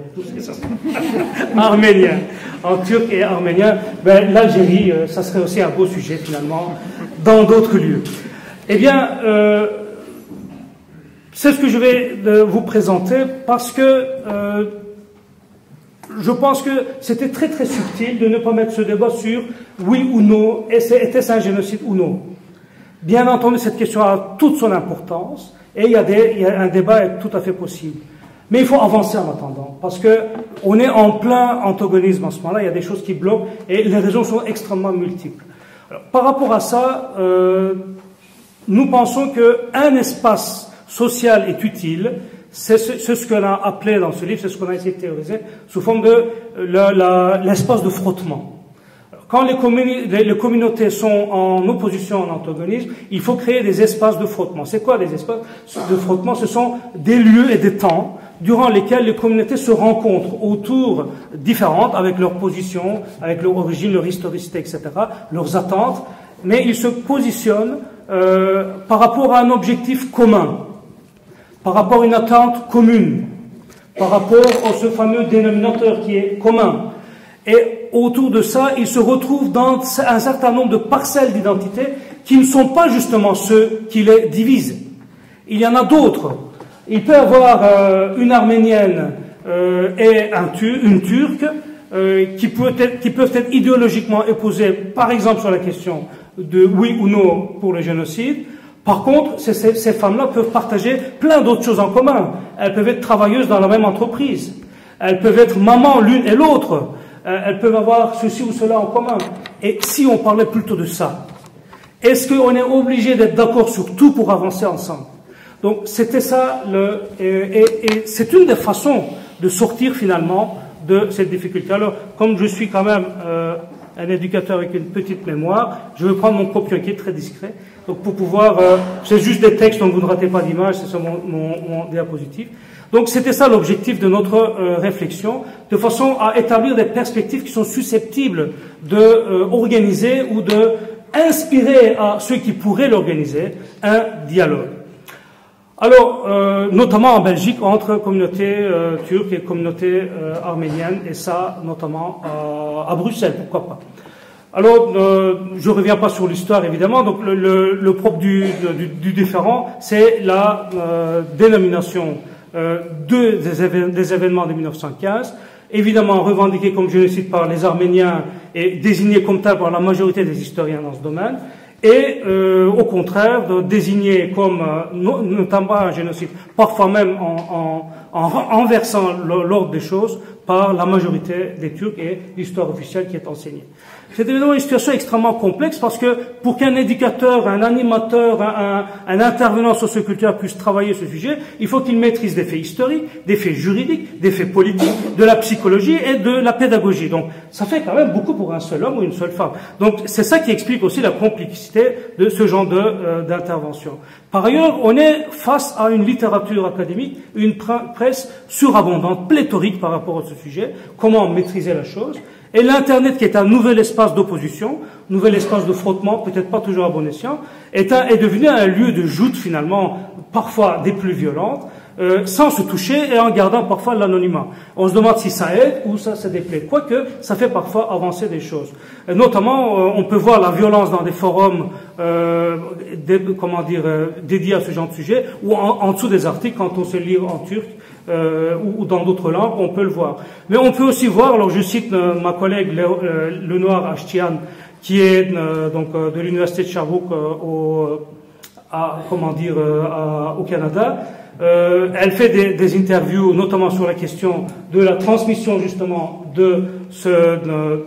Arméniens, en Turcs et Arméniens. Ben, l'Algérie, euh, ça serait aussi un beau sujet finalement dans d'autres lieux. Eh bien, euh, c'est ce que je vais euh, vous présenter parce que euh, je pense que c'était très très subtil de ne pas mettre ce débat sur oui ou non, était-ce un génocide ou non. Bien entendu, cette question a toute son importance et il y a, des, il y a un débat est tout à fait possible. Mais il faut avancer en attendant, parce que on est en plein antagonisme en ce moment-là, il y a des choses qui bloquent et les raisons sont extrêmement multiples. Alors, par rapport à ça, euh, nous pensons qu'un espace social est utile. C'est ce, ce qu'on a appelé dans ce livre, c'est ce qu'on a essayé de théoriser, sous forme de l'espace de frottement. Quand les, les, les communautés sont en opposition, en antagonisme, il faut créer des espaces de frottement. C'est quoi des espaces de frottement? Ce sont des lieux et des temps durant lesquels les communautés se rencontrent autour différentes, avec leurs positions, avec leur origine, leur historicité, et cetera, leurs attentes, mais ils se positionnent euh, par rapport à un objectif commun, par rapport à une attente commune, par rapport à ce fameux dénominateur qui est commun. Et autour de ça, ils se retrouvent dans un certain nombre de parcelles d'identité qui ne sont pas justement ceux qui les divisent. Il y en a d'autres. Il peut y avoir euh, une Arménienne euh, et un tu une Turque euh, qui, peut être, qui peuvent être idéologiquement opposés, par exemple sur la question de oui ou non pour le génocide. Par contre, ces, ces, ces femmes-là peuvent partager plein d'autres choses en commun. Elles peuvent être travailleuses dans la même entreprise. Elles peuvent être mamans l'une et l'autre. Elles peuvent avoir ceci ou cela en commun. Et si on parlait plutôt de ça, est-ce qu'on est obligé d'être d'accord sur tout pour avancer ensemble? Donc c'était ça, le, et, et, et c'est une des façons de sortir finalement de cette difficulté. Alors, comme je suis quand même euh, un éducateur avec une petite mémoire, je vais prendre mon copieur qui est très discret. Donc pour pouvoir, euh, c'est juste des textes, donc vous ne ratez pas d'image, c'est sur mon, mon, mon diapositive. Donc c'était ça l'objectif de notre euh, réflexion, de façon à établir des perspectives qui sont susceptibles de euh, organiser ou de inspirer à ceux qui pourraient l'organiser un dialogue. Alors, euh, notamment en Belgique, entre communauté euh, turque et communauté euh, arménienne, et ça notamment euh, à Bruxelles, pourquoi pas. Alors, euh, je ne reviens pas sur l'histoire, évidemment. Donc, le, le, le propre du, du, du différent, c'est la euh, dénomination euh, de, des, évén des événements de mille neuf cent quinze, évidemment revendiqué comme génocide par les Arméniens et désigné comme tel par la majorité des historiens dans ce domaine, et euh, au contraire, de désigné comme euh, no, notamment un génocide, parfois même en, en, en renversant l'ordre des choses par la majorité des Turcs et l'histoire officielle qui est enseignée. C'est évidemment une situation extrêmement complexe parce que pour qu'un éducateur, un animateur, un, un, un intervenant socioculturel puisse travailler ce sujet, il faut qu'il maîtrise des faits historiques, des faits juridiques, des faits politiques, de la psychologie et de la pédagogie. Donc ça fait quand même beaucoup pour un seul homme ou une seule femme. Donc c'est ça qui explique aussi la complexité de ce genre de, euh, d'intervention. Par ailleurs, on est face à une littérature académique, une presse surabondante, pléthorique par rapport à ce sujet, comment maîtriser la chose. Et l'Internet, qui est un nouvel espace d'opposition, nouvel espace de frottement, peut-être pas toujours à bon escient, est, un, est devenu un lieu de joute, finalement, parfois des plus violentes, euh, sans se toucher et en gardant parfois l'anonymat. On se demande si ça aide ou ça se déplaît. Quoique, ça fait parfois avancer des choses. Et notamment, euh, on peut voir la violence dans des forums, euh, des, comment dire, euh, dédiés à ce genre de sujet, ou en, en dessous des articles, quand on se lit en turc, Euh, ou, ou dans d'autres langues, on peut le voir. Mais on peut aussi voir, alors je cite euh, ma collègue Le, euh, Lenoir Ashtian, qui est euh, donc euh, de l'université de Sherbrooke euh, au, à, comment dire, euh, à, au Canada. Euh, elle fait des, des interviews, notamment sur la question de la transmission justement de ce de,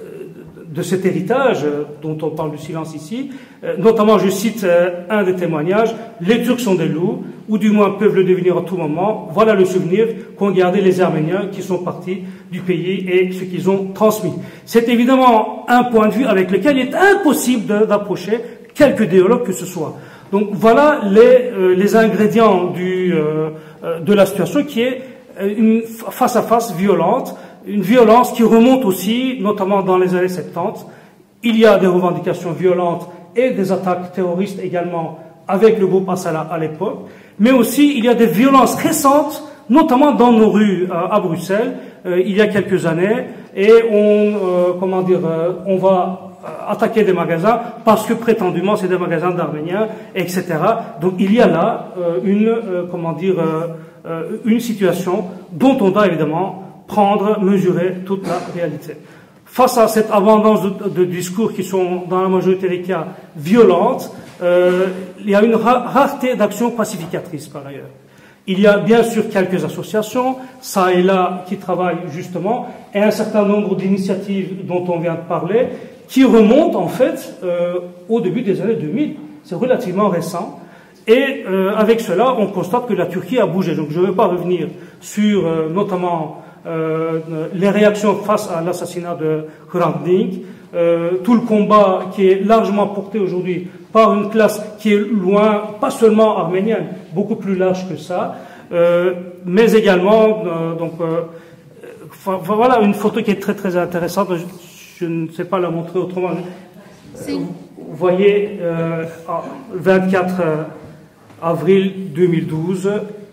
de cet héritage dont on parle du silence ici. Euh, notamment, je cite euh, un des témoignages, « Les Turcs sont des loups, ou du moins peuvent le devenir à tout moment. Voilà le souvenir qu'ont gardé les Arméniens qui sont partis du pays et ce qu'ils ont transmis. » C'est évidemment un point de vue avec lequel il est impossible d'approcher quelque dialogue que ce soit. Donc voilà les, euh, les ingrédients du, euh, de la situation qui est une face-à-face violente, une violence qui remonte aussi, notamment dans les années soixante-dix. Il y a des revendications violentes et des attaques terroristes également avec le groupe Asala à l'époque, mais aussi il y a des violences récentes, notamment dans nos rues euh, à Bruxelles, euh, il y a quelques années, et on, euh, comment dire, euh, on va attaquer des magasins parce que prétendument c'est des magasins d'Arméniens, et cetera. Donc il y a là euh, une, euh, comment dire, euh, euh, une situation dont on doit évidemment prendre, mesurer toute la réalité. Face à cette abondance de, de discours qui sont, dans la majorité des cas, violentes, euh, il y a une ra rareté d'actions pacificatrices par ailleurs. Il y a bien sûr quelques associations, ça et là, qui travaillent justement, et un certain nombre d'initiatives dont on vient de parler, qui remontent en fait euh, au début des années deux mille. C'est relativement récent. Et euh, avec cela, on constate que la Turquie a bougé. Donc je ne vais pas revenir sur euh, notamment Euh, les réactions face à l'assassinat de Hrant Dink, euh, tout le combat qui est largement porté aujourd'hui par une classe qui est loin, pas seulement arménienne, beaucoup plus large que ça, euh, mais également, euh, donc, euh, voilà une photo qui est très très intéressante, je, je ne sais pas la montrer autrement. Si. Vous voyez, euh, vingt-quatre avril deux mille douze,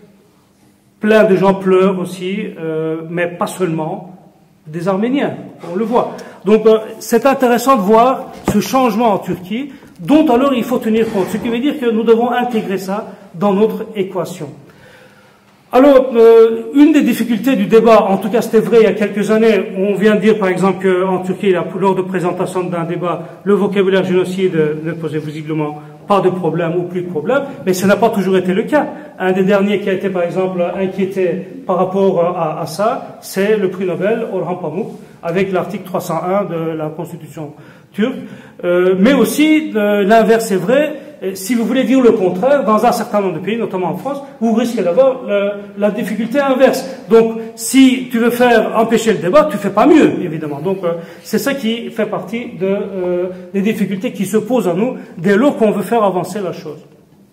plein de gens pleurent aussi, euh, mais pas seulement, des Arméniens, on le voit. Donc euh, c'est intéressant de voir ce changement en Turquie, dont alors il faut tenir compte. Ce qui veut dire que nous devons intégrer ça dans notre équation. Alors, euh, une des difficultés du débat, en tout cas c'était vrai il y a quelques années, on vient de dire par exemple qu'en Turquie, lors de présentation d'un débat, le vocabulaire génocide ne posait visiblement pas de problème ou plus de problème, mais ce n'a pas toujours été le cas. Un des derniers qui a été par exemple inquiété par rapport à, à ça, c'est le prix Nobel Orhan Pamuk, avec l'article trois cent un de la Constitution turque. Euh, mais aussi, euh, l'inverse est vrai. Et si vous voulez dire le contraire, dans un certain nombre de pays, notamment en France, vous risquez d'avoir la, la difficulté inverse. Donc, si tu veux faire empêcher le débat, tu fais pas mieux, évidemment. Donc, euh, c'est ça qui fait partie de, euh, des difficultés qui se posent à nous dès lors qu'on veut faire avancer la chose.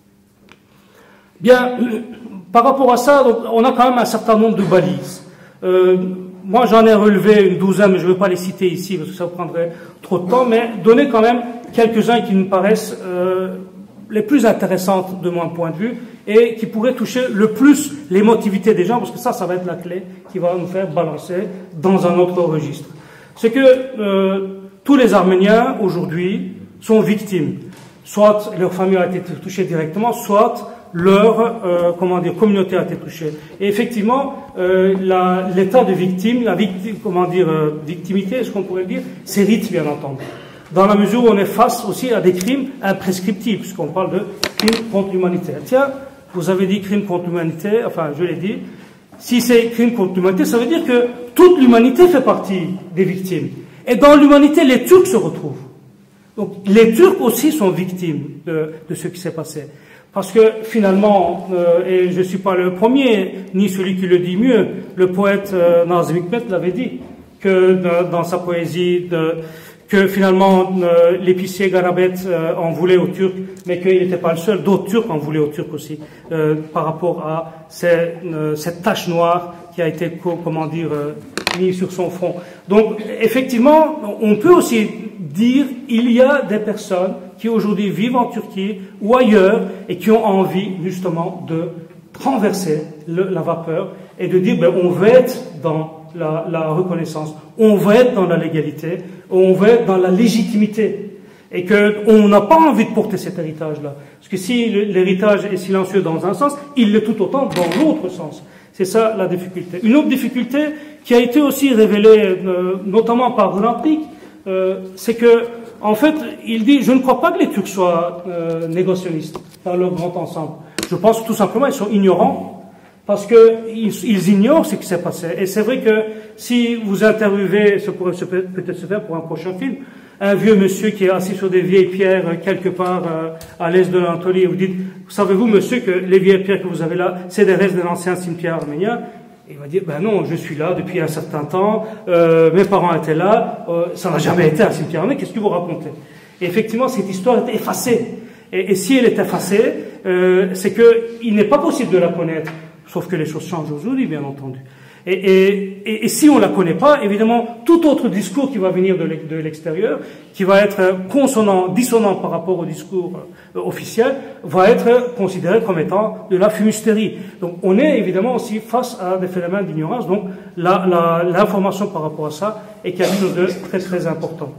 Bien, euh, par rapport à ça, donc, on a quand même un certain nombre de balises. Euh, moi, j'en ai relevé une douzaine, mais je ne vais pas les citer ici parce que ça prendrait trop de temps, mais donner quand même quelques-uns qui me paraissent euh, les plus intéressantes de mon point de vue et qui pourraient toucher le plus l'émotivité des gens, parce que ça, ça va être la clé qui va nous faire balancer dans un autre registre. C'est que euh, tous les Arméniens, aujourd'hui, sont victimes. Soit leur famille a été touchée directement, soit leur euh, comment dire, communauté a été touchée. Et effectivement, euh, l'état de victime, la victime, comment dire, euh, victimité, est-ce qu'on pourrait dire, s'hérite bien entendu. Dans la mesure où on est face aussi à des crimes imprescriptibles, puisqu'on parle de crimes contre l'humanité. Tiens, vous avez dit crimes contre l'humanité, enfin je l'ai dit, si c'est crimes contre l'humanité, ça veut dire que toute l'humanité fait partie des victimes. Et dans l'humanité, les Turcs se retrouvent. Donc les Turcs aussi sont victimes de, de ce qui s'est passé. Parce que finalement, euh, et je ne suis pas le premier, ni celui qui le dit mieux, le poète euh, Nazım Hikmet l'avait dit, que dans, dans sa poésie, de, que finalement euh, l'épicier Garabet euh, en voulait aux Turcs, mais qu'il n'était pas le seul, d'autres Turcs en voulaient aux Turcs aussi, euh, par rapport à ces, euh, cette tache noire qui a été, comment dire, euh, mise sur son front. Donc, effectivement, on peut aussi dire il y a des personnes qui aujourd'hui vivent en Turquie ou ailleurs et qui ont envie justement de renverser le, la vapeur et de dire ben, on veut être dans la, la reconnaissance, on veut être dans la légalité, on veut être dans la légitimité et qu'on n'a pas envie de porter cet héritage-là. Parce que si l'héritage est silencieux dans un sens, il l'est tout autant dans l'autre sens. C'est ça la difficulté. Une autre difficulté qui a été aussi révélée euh, notamment par Grand Prix, euh, c'est que en fait, il dit, je ne crois pas que les Turcs soient euh, négationnistes dans leur grand ensemble. Je pense que tout simplement ils sont ignorants parce qu'ils ils ignorent ce qui s'est passé. Et c'est vrai que si vous interviewez, ça pourrait peut-être se faire pour un prochain film, un vieux monsieur qui est assis sur des vieilles pierres quelque part euh, à l'est de l'Anatolie, et vous dites, savez-vous monsieur que les vieilles pierres que vous avez là, c'est des restes de l'ancien cimetière arménien? Il va dire, ben non, je suis là depuis un certain temps, euh, mes parents étaient là, euh, ça n'a jamais été un cimetière arménien, qu'est-ce que vous racontez? Et effectivement, cette histoire est effacée. Et, et si elle est effacée, euh, c'est qu'il n'est pas possible de la connaître, sauf que les choses changent aujourd'hui, bien entendu. Et, et, et, et si on ne la connaît pas, évidemment, tout autre discours qui va venir de l'extérieur, qui va être consonant, dissonant par rapport au discours euh, officiel, va être considéré comme étant de la fumisterie. Donc on est évidemment aussi face à des phénomènes d'ignorance, donc l'information par rapport à ça est quelque chose de très très important.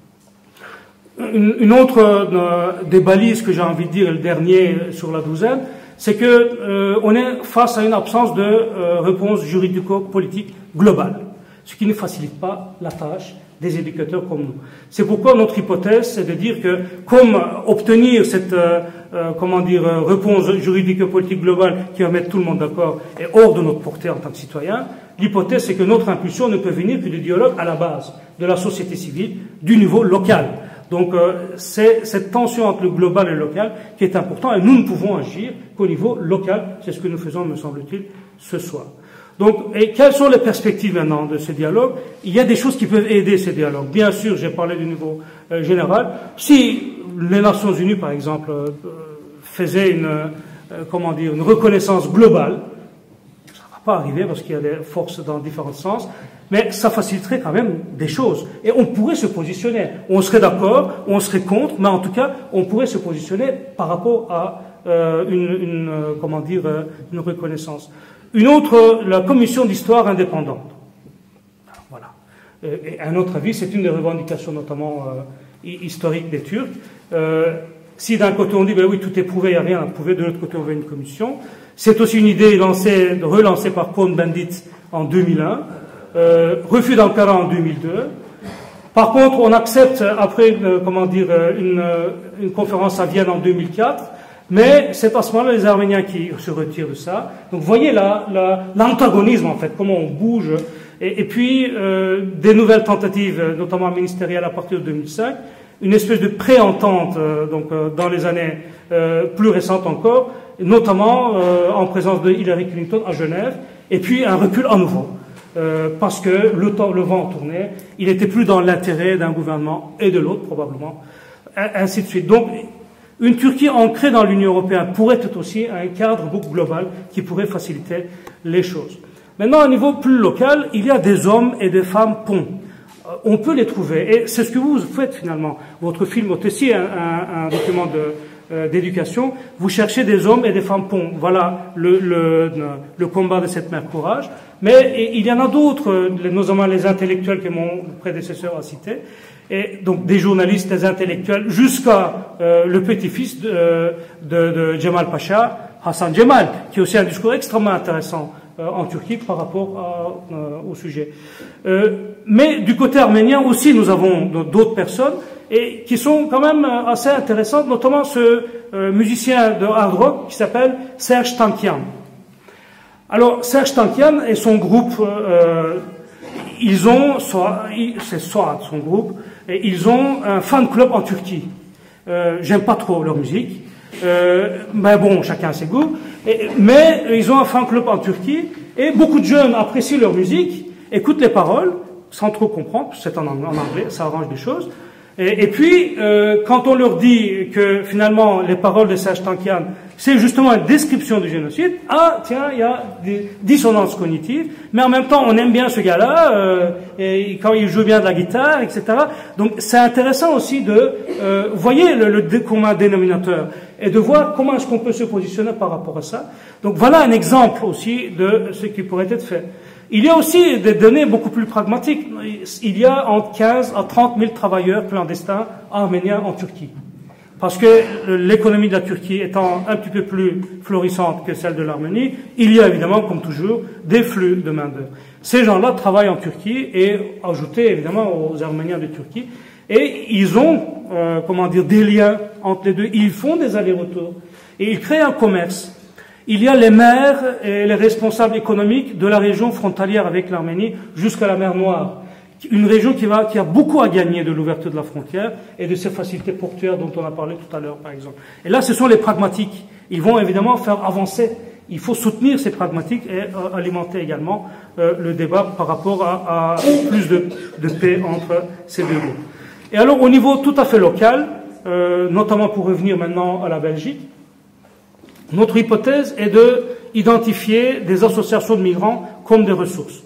Une, une autre euh, des balises que j'ai envie de dire, le dernier sur la douzaine, c'est que euh, on est face à une absence de euh, réponse juridico-politique globale, ce qui ne facilite pas la tâche des éducateurs comme nous. C'est pourquoi notre hypothèse, c'est de dire que comme obtenir cette euh, euh, comment dire réponse juridico-politique globale qui va mettre tout le monde d'accord est hors de notre portée en tant que citoyen, l'hypothèse c'est que notre impulsion ne peut venir que du dialogue à la base de la société civile, du niveau local. Donc euh, c'est cette tension entre le global et le local qui est important et nous ne pouvons agir qu'au niveau local. C'est ce que nous faisons, me semble-t-il, ce soir. Donc, et quelles sont les perspectives maintenant de ce dialogue? Il y a des choses qui peuvent aider ce dialogue. Bien sûr, j'ai parlé du niveau euh, général. Si les Nations Unies, par exemple, euh, faisaient une, euh, comment dire, une reconnaissance globale, ça ne va pas arriver parce qu'il y a des forces dans différents sens, mais ça faciliterait quand même des choses. Et on pourrait se positionner. On serait d'accord, on serait contre, mais en tout cas, on pourrait se positionner par rapport à euh, une, une, euh, comment dire, euh, une reconnaissance. Une autre, la commission d'histoire indépendante. Voilà. Et un autre avis, c'est une des revendications notamment euh, historiques des Turcs. Euh, si d'un côté on dit, ben oui, tout est prouvé, il n'y a rien à prouver, de l'autre côté on veut une commission, C'est aussi une idée lancée, relancée par Cohn-Bendit en deux mille un, euh, refus d'Ankara en deux mille deux. Par contre, on accepte après, euh, comment dire, une, une conférence à Vienne en deux mille quatre, mais c'est à ce moment-là les Arméniens qui se retirent de ça. Donc, vous voyez là, l'antagonisme, en fait, comment on bouge. Et, et puis, euh, des nouvelles tentatives, notamment ministérielles à partir de deux mille cinq, une espèce de pré-entente, euh, donc, euh, dans les années euh, plus récentes encore, notamment euh, en présence de Hillary Clinton à Genève, et puis un recul à nouveau. Euh, parce que le, temps, le vent tournait, il n'était plus dans l'intérêt d'un gouvernement et de l'autre, probablement, ainsi de suite. Donc, une Turquie ancrée dans l'Union européenne pourrait être aussi un cadre beaucoup global qui pourrait faciliter les choses. Maintenant, au niveau plus local, il y a des hommes et des femmes ponts. Euh, on peut les trouver, et c'est ce que vous faites finalement. Votre film est aussi un, un, un document de... d'éducation, vous cherchez des hommes et des femmes ponts. Voilà le, le, le combat de cette mère courage. Mais il y en a d'autres, notamment les intellectuels que mon prédécesseur a cités, et donc des journalistes, des intellectuels, jusqu'à euh, le petit-fils de, de, de Cemal Pacha, Hassan Cemal, qui a aussi un discours extrêmement intéressant euh, en Turquie par rapport à, euh, au sujet. Euh, mais du côté arménien aussi, nous avons d'autres personnes et qui sont quand même assez intéressantes, notamment ce euh, musicien de hard rock qui s'appelle Serge Tankian. Alors, Serge Tankian et son groupe, euh, ils ont, c'est Soad, son groupe, et ils ont un fan club en Turquie. Euh, J'aime pas trop leur musique, euh, mais bon, chacun a ses goûts. Et, mais ils ont un fan club en Turquie, et beaucoup de jeunes apprécient leur musique, écoutent les paroles, sans trop comprendre, c'est en anglais, ça arrange des choses. Et, et puis, euh, quand on leur dit que finalement les paroles de Serge Tankian, c'est justement une description du génocide, ah tiens, il y a des dissonances cognitives, mais en même temps on aime bien ce gars-là, euh, et quand il joue bien de la guitare, et cetera. Donc c'est intéressant aussi de, euh, voyez le, le commun dénominateur, et de voir comment est-ce qu'on peut se positionner par rapport à ça. Donc voilà un exemple aussi de ce qui pourrait être fait. Il y a aussi des données beaucoup plus pragmatiques. Il y a entre quinze à trente mille travailleurs clandestins arméniens en Turquie. Parce que l'économie de la Turquie étant un petit peu plus florissante que celle de l'Arménie, il y a évidemment, comme toujours, des flux de main-d'œuvre. Ces gens-là travaillent en Turquie et ajoutés évidemment aux Arméniens de Turquie. Et ils ont, euh, comment dire, des liens entre les deux. Ils font des allers-retours. Et ils créent un commerce. Il y a les maires et les responsables économiques de la région frontalière avec l'Arménie jusqu'à la mer Noire. Une région qui, va, qui a beaucoup à gagner de l'ouverture de la frontière et de ces facilités portuaires dont on a parlé tout à l'heure, par exemple. Et là, ce sont les pragmatiques. Ils vont évidemment faire avancer. Il faut soutenir ces pragmatiques et euh, alimenter également euh, le débat par rapport à, à plus de, de paix entre ces deux groupes. Et alors, au niveau tout à fait local, euh, notamment pour revenir maintenant à la Belgique, notre hypothèse est de identifier des associations de migrants comme des ressources.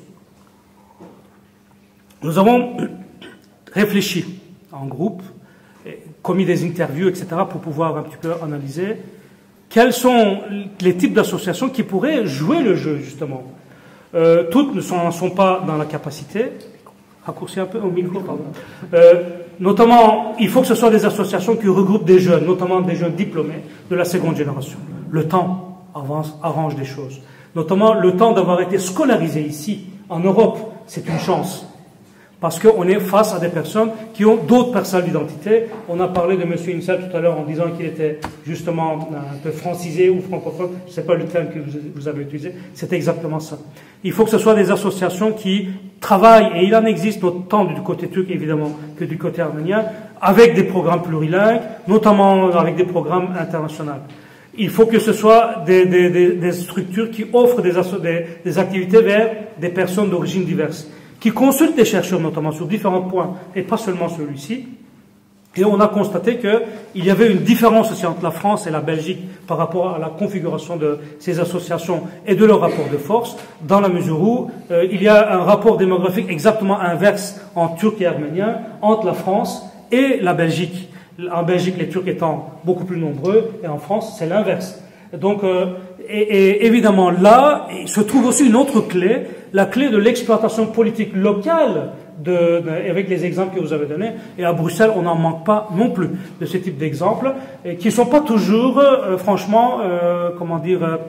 Nous avons réfléchi en groupe, commis des interviews, et cetera, pour pouvoir un petit peu analyser quels sont les types d'associations qui pourraient jouer le jeu, justement. Euh, toutes ne sont, sont pas dans la capacité. Raccourci un peu au micro, pardon. Euh, notamment, il faut que ce soit des associations qui regroupent des jeunes, notamment des jeunes diplômés de la seconde génération. Le temps avance, arrange des choses. Notamment, le temps d'avoir été scolarisé ici, en Europe, c'est une chance. Parce qu'on est face à des personnes qui ont d'autres personnes d'identité. On a parlé de M. Insel tout à l'heure en disant qu'il était justement un peu francisé ou francophone. Je ne sais pas le terme que vous avez utilisé. C'est exactement ça. Il faut que ce soit des associations qui travaillent, et il en existe autant du côté turc évidemment que du côté arménien, avec des programmes plurilingues, notamment avec des programmes internationaux. Il faut que ce soit des, des, des, des structures qui offrent des, des, des activités vers des personnes d'origine diverses, qui consultent les chercheurs notamment sur différents points, et pas seulement celui-ci. Et on a constaté qu'il y avait une différence aussi entre la France et la Belgique par rapport à la configuration de ces associations et de leur rapport de force, dans la mesure où euh, il y a un rapport démographique exactement inverse en Turc et arménien entre la France et la Belgique. En Belgique, les Turcs étant beaucoup plus nombreux, et en France, c'est l'inverse. Donc, euh, et, et évidemment, là, il se trouve aussi une autre clé, la clé de l'exploitation politique locale, de, de, avec les exemples que vous avez donnés. Et à Bruxelles, on n'en manque pas non plus de ce type d'exemples, et qui ne sont pas toujours, euh, franchement, euh, comment dire,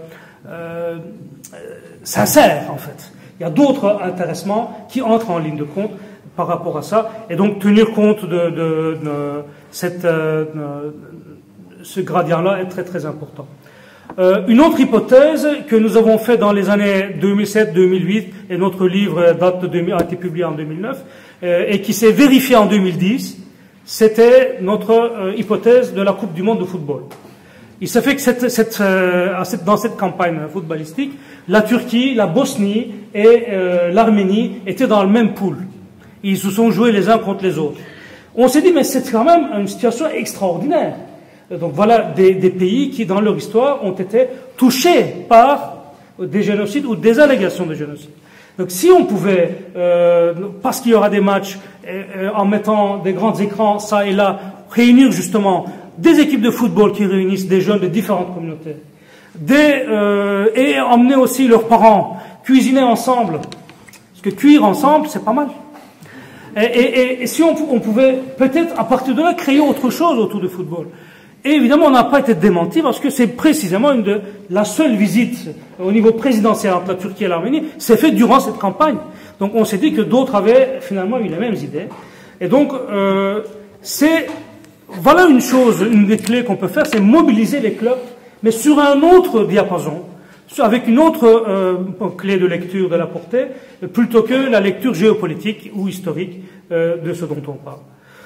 euh, sincère, en fait. Il y a d'autres intéressements qui entrent en ligne de compte par rapport à ça, et donc tenir compte de, de, de cette, euh, de, ce gradient-là est très très important. Euh, une autre hypothèse que nous avons fait dans les années deux mille sept deux mille huit, et notre livre date de deux mille, a été publié en deux mille neuf, euh, et qui s'est vérifié en deux mille dix, c'était notre euh, hypothèse de la Coupe du Monde de football. Il s'est fait que cette, cette, euh, dans cette campagne footballistique, la Turquie, la Bosnie et euh, l'Arménie étaient dans le même pool. Ils se sont joués les uns contre les autres. On s'est dit, mais c'est quand même une situation extraordinaire. Donc voilà des, des pays qui, dans leur histoire, ont été touchés par des génocides ou des allégations de génocide. Donc si on pouvait, euh, parce qu'il y aura des matchs, euh, en mettant des grands écrans, ça et là, réunir justement des équipes de football qui réunissent des jeunes de différentes communautés, des, euh, et emmener aussi leurs parents, cuisiner ensemble, parce que cuire ensemble, c'est pas mal. Et, et, et si on, on pouvait peut-être à partir de là créer autre chose autour du football. Et évidemment, on n'a pas été démenti parce que c'est précisément une de, la seule visite au niveau présidentiel entre la Turquie et l'Arménie s'est faite durant cette campagne. Donc on s'est dit que d'autres avaient finalement eu les mêmes idées. Et donc, euh, c'est, voilà une chose, une des clés qu'on peut faire, c'est mobiliser les clubs, mais sur un autre diapason, avec une autre euh, clé de lecture de la portée, plutôt que la lecture géopolitique ou historique euh, de ce dont on parle.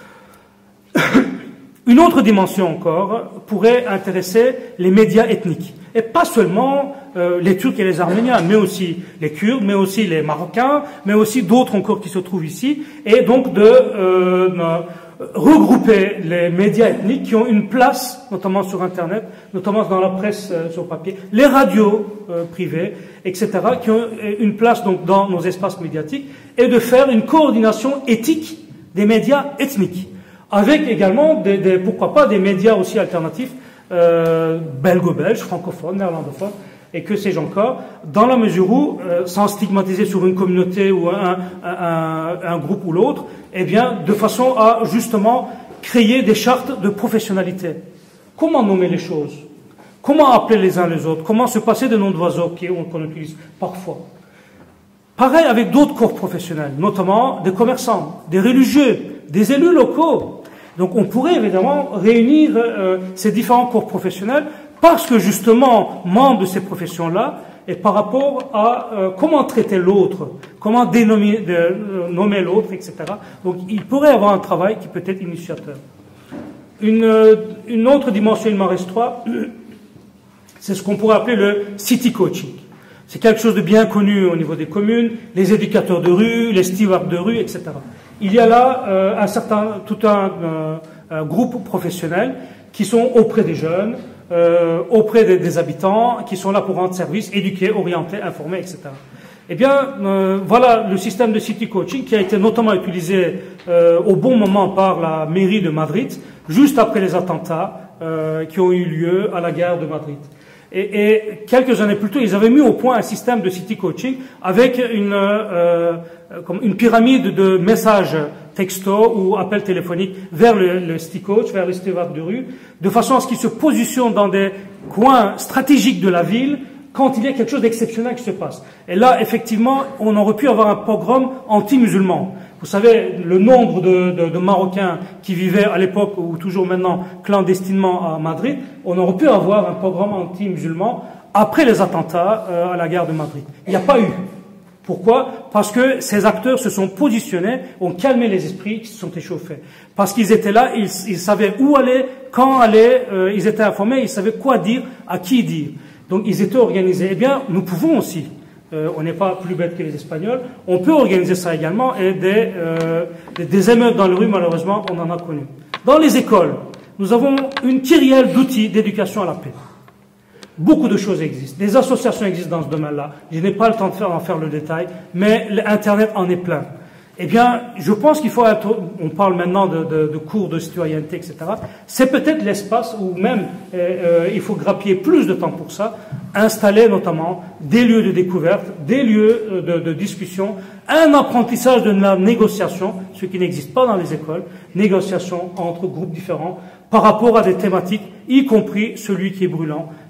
Une autre dimension encore pourrait intéresser les médias ethniques. Et pas seulement euh, les Turcs et les Arméniens, mais aussi les Kurdes, mais aussi les Marocains, mais aussi d'autres encore qui se trouvent ici. Et donc de euh, regrouper les médias ethniques qui ont une place, notamment sur Internet, notamment dans la presse euh, sur papier, les radios euh, privées, et cetera, qui ont une place donc dans nos espaces médiatiques, et de faire une coordination éthique des médias ethniques. Avec également, des, des, pourquoi pas, des médias aussi alternatifs, euh, belgo-belges, francophones, néerlandophones, et que sais-je encore, dans la mesure où, euh, sans stigmatiser sur une communauté ou un, un, un groupe ou l'autre, eh bien, de façon à justement créer des chartes de professionnalité. Comment nommer les choses? Comment appeler les uns les autres? Comment se passer des noms d'oiseaux qu'on utilise parfois? Pareil avec d'autres corps professionnels, notamment des commerçants, des religieux, des élus locaux. Donc on pourrait évidemment réunir euh, ces différents corps professionnels parce que justement, membres de ces professions-là, et par rapport à euh, comment traiter l'autre, comment dénommer, de, euh, nommer l'autre, et cetera. Donc il pourrait y avoir un travail qui peut être initiateur. Une, euh, une autre dimension, il m'en reste trois, c'est ce qu'on pourrait appeler le city coaching. C'est quelque chose de bien connu au niveau des communes, les éducateurs de rue, les stewards de rue, et cetera. Il y a là euh, un certain, tout un, euh, un groupe professionnel qui sont auprès des jeunes, euh, auprès des, des habitants, qui sont là pour rendre service, éduquer, orienter, informer, et cetera. Eh bien, euh, voilà le système de city coaching qui a été notamment utilisé euh, au bon moment par la mairie de Madrid, juste après les attentats euh, qui ont eu lieu à la gare de Madrid. Et, et quelques années plus tôt, ils avaient mis au point un système de city coaching avec une, euh, comme une pyramide de messages texto ou appels téléphoniques vers le, le city coach, vers les stewards de rue, de façon à ce qu'ils se positionnent dans des coins stratégiques de la ville quand il y a quelque chose d'exceptionnel qui se passe. Et là, effectivement, on aurait pu avoir un pogrom anti-musulman. Vous savez, le nombre de, de, de Marocains qui vivaient à l'époque, ou toujours maintenant, clandestinement à Madrid, on aurait pu avoir un pogrom anti-musulman après les attentats euh, à la gare de Madrid. Il n'y a pas eu. Pourquoi? Parce que ces acteurs se sont positionnés, ont calmé les esprits qui se sont échauffés. Parce qu'ils étaient là, ils, ils savaient où aller, quand aller, euh, ils étaient informés, ils savaient quoi dire, à qui dire. Donc ils étaient organisés. Eh bien, nous pouvons aussi. Euh, on n'est pas plus bête que les Espagnols. On peut organiser ça également. Et des, euh, des, des émeutes dans les rues, malheureusement, on en a connu. Dans les écoles, nous avons une kyrielle d'outils d'éducation à la paix. Beaucoup de choses existent. Des associations existent dans ce domaine-là. Je n'ai pas le temps de faire, d'en faire le détail, mais l'Internet en est plein. Eh bien, je pense qu'il faut être, on parle maintenant de, de, de cours de citoyenneté, et cetera. C'est peut-être l'espace où même euh, il faut grappiller plus de temps pour ça, installer notamment des lieux de découverte, des lieux de, de discussion, un apprentissage de la négociation, ce qui n'existe pas dans les écoles, négociation entre groupes différents par rapport à des thématiques, y compris celui qui est brûlant,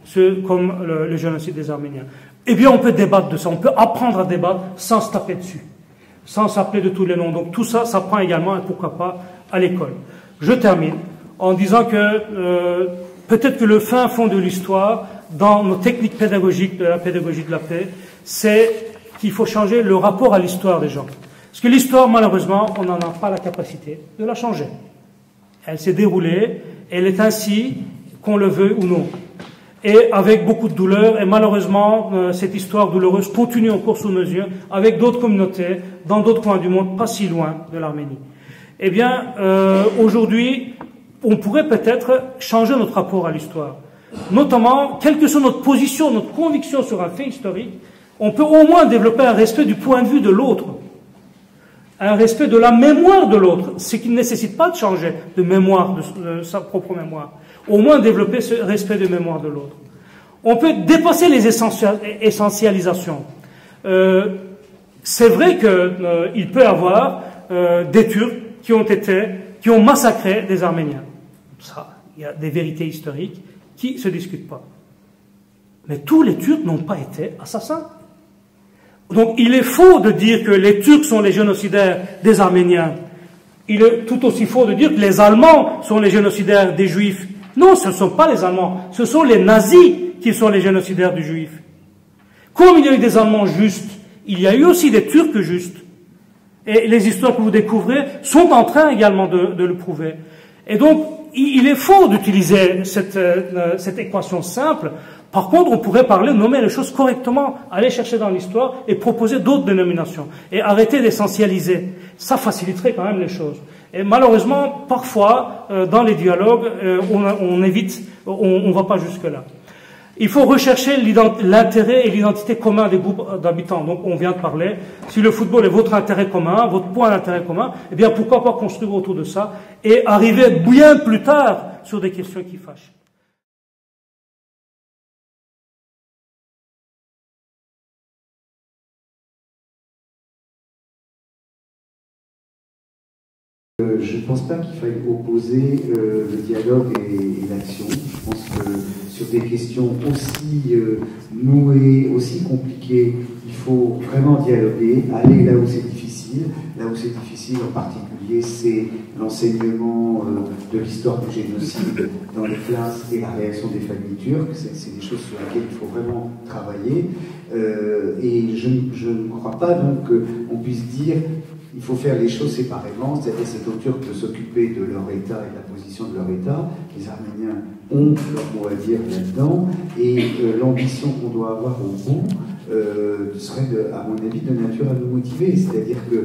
ce, comme le, le génocide des Arméniens. Eh bien, on peut débattre de ça, on peut apprendre à débattre sans se taper dessus, sans s'appeler de tous les noms. Donc tout ça, ça prend également, et pourquoi pas, à l'école. Je termine en disant que euh, peut-être que le fin fond de l'histoire, dans nos techniques pédagogiques de la pédagogie de la paix, c'est qu'il faut changer le rapport à l'histoire des gens. Parce que l'histoire, malheureusement, on n'en a pas la capacité de la changer. Elle s'est déroulée, elle est ainsi, qu'on le veuille ou non. Et avec beaucoup de douleur, et malheureusement, euh, cette histoire douloureuse continue encore sous mesure, avec d'autres communautés, dans d'autres coins du monde, pas si loin de l'Arménie. Eh bien, euh, aujourd'hui, on pourrait peut-être changer notre rapport à l'histoire. Notamment, quelle que soit notre position, notre conviction sur un fait historique, on peut au moins développer un respect du point de vue de l'autre, un respect de la mémoire de l'autre, ce qui ne nécessite pas de changer de mémoire, de, de sa propre mémoire. Au moins développer ce respect de mémoire de l'autre. On peut dépasser les essentialisations. Euh, c'est vrai qu'il euh, peut y avoir euh, des Turcs qui ont été, qui ont massacré des Arméniens. Ça, il y a des vérités historiques qui ne se discutent pas. Mais tous les Turcs n'ont pas été assassins. Donc il est faux de dire que les Turcs sont les génocidaires des Arméniens. Il est tout aussi faux de dire que les Allemands sont les génocidaires des Juifs. Non, ce ne sont pas les Allemands, ce sont les nazis qui sont les génocidaires du Juif. Comme il y a eu des Allemands justes, il y a eu aussi des Turcs justes. Et les histoires que vous découvrez sont en train également de, de le prouver. Et donc, il, il est faux d'utiliser cette, euh, cette équation simple. Par contre, on pourrait parler, nommer les choses correctement, aller chercher dans l'histoire et proposer d'autres dénominations. Et arrêter d'essentialiser. Ça faciliterait quand même les choses. Et malheureusement, parfois, euh, dans les dialogues, euh, on, on évite, on ne va pas jusque-là. Il faut rechercher l'intérêt et l'identité commun des groupes d'habitants. Donc, on vient de parler. Si le football est votre intérêt commun, votre point d'intérêt commun, eh bien, pourquoi pas construire autour de ça et arriver bien plus tard sur des questions qui fâchent. Euh, je ne pense pas qu'il faille opposer euh, le dialogue et, et l'action. Je pense que sur des questions aussi euh, nouées, aussi compliquées, il faut vraiment dialoguer, aller là où c'est difficile. Là où c'est difficile en particulier, c'est l'enseignement euh, de l'histoire du génocide dans les classes et la réaction des familles turques. C'est des choses sur lesquelles il faut vraiment travailler. Euh, et je, je ne crois pas donc qu'on puisse dire il faut faire les choses séparément, c'est-à-dire c'est aux Turcs de s'occuper de leur État et de la position de leur État. Les Arméniens ont leur mot à dire là-dedans, et euh, l'ambition qu'on doit avoir au bout euh, serait, de, à mon avis, de nature à nous motiver. C'est-à-dire que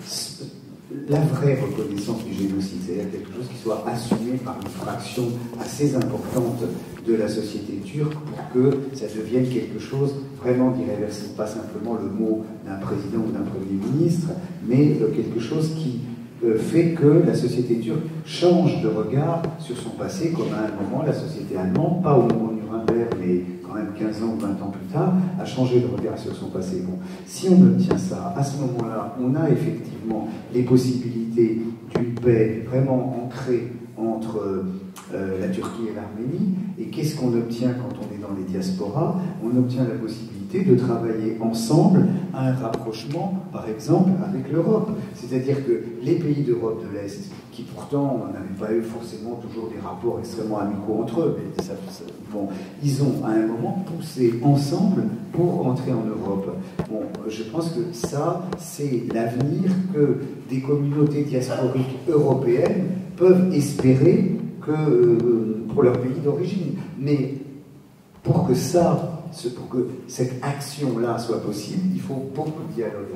la vraie reconnaissance du génocide, c'est-à-dire quelque chose qui soit assumé par une fraction assez importante de la société turque pour que ça devienne quelque chose vraiment d'irréversible, pas simplement le mot d'un président ou d'un premier ministre, mais euh, quelque chose qui euh, fait que la société turque change de regard sur son passé, comme à un moment la société allemande, pas au moment de Nuremberg, mais quand même quinze ans ou vingt ans plus tard, a changé de regard sur son passé. Bon, si on obtient ça, à ce moment-là, on a effectivement les possibilités d'une paix vraiment ancrée entre euh, la Turquie et l'Arménie. Et qu'est-ce qu'on obtient quand on est dans les diasporas? On obtient la possibilité de travailler ensemble à un rapprochement, par exemple, avec l'Europe. C'est-à-dire que les pays d'Europe de l'Est, qui pourtant n'avaient pas eu forcément toujours des rapports extrêmement amicaux entre eux, mais ça, ça, bon, ils ont à un moment poussé ensemble pour entrer en Europe. Bon, je pense que ça, c'est l'avenir que des communautés diasporiques européennes peuvent espérer que, euh, pour leur pays d'origine. Mais pour que ça, pour que cette action-là soit possible, il faut beaucoup de dialogue.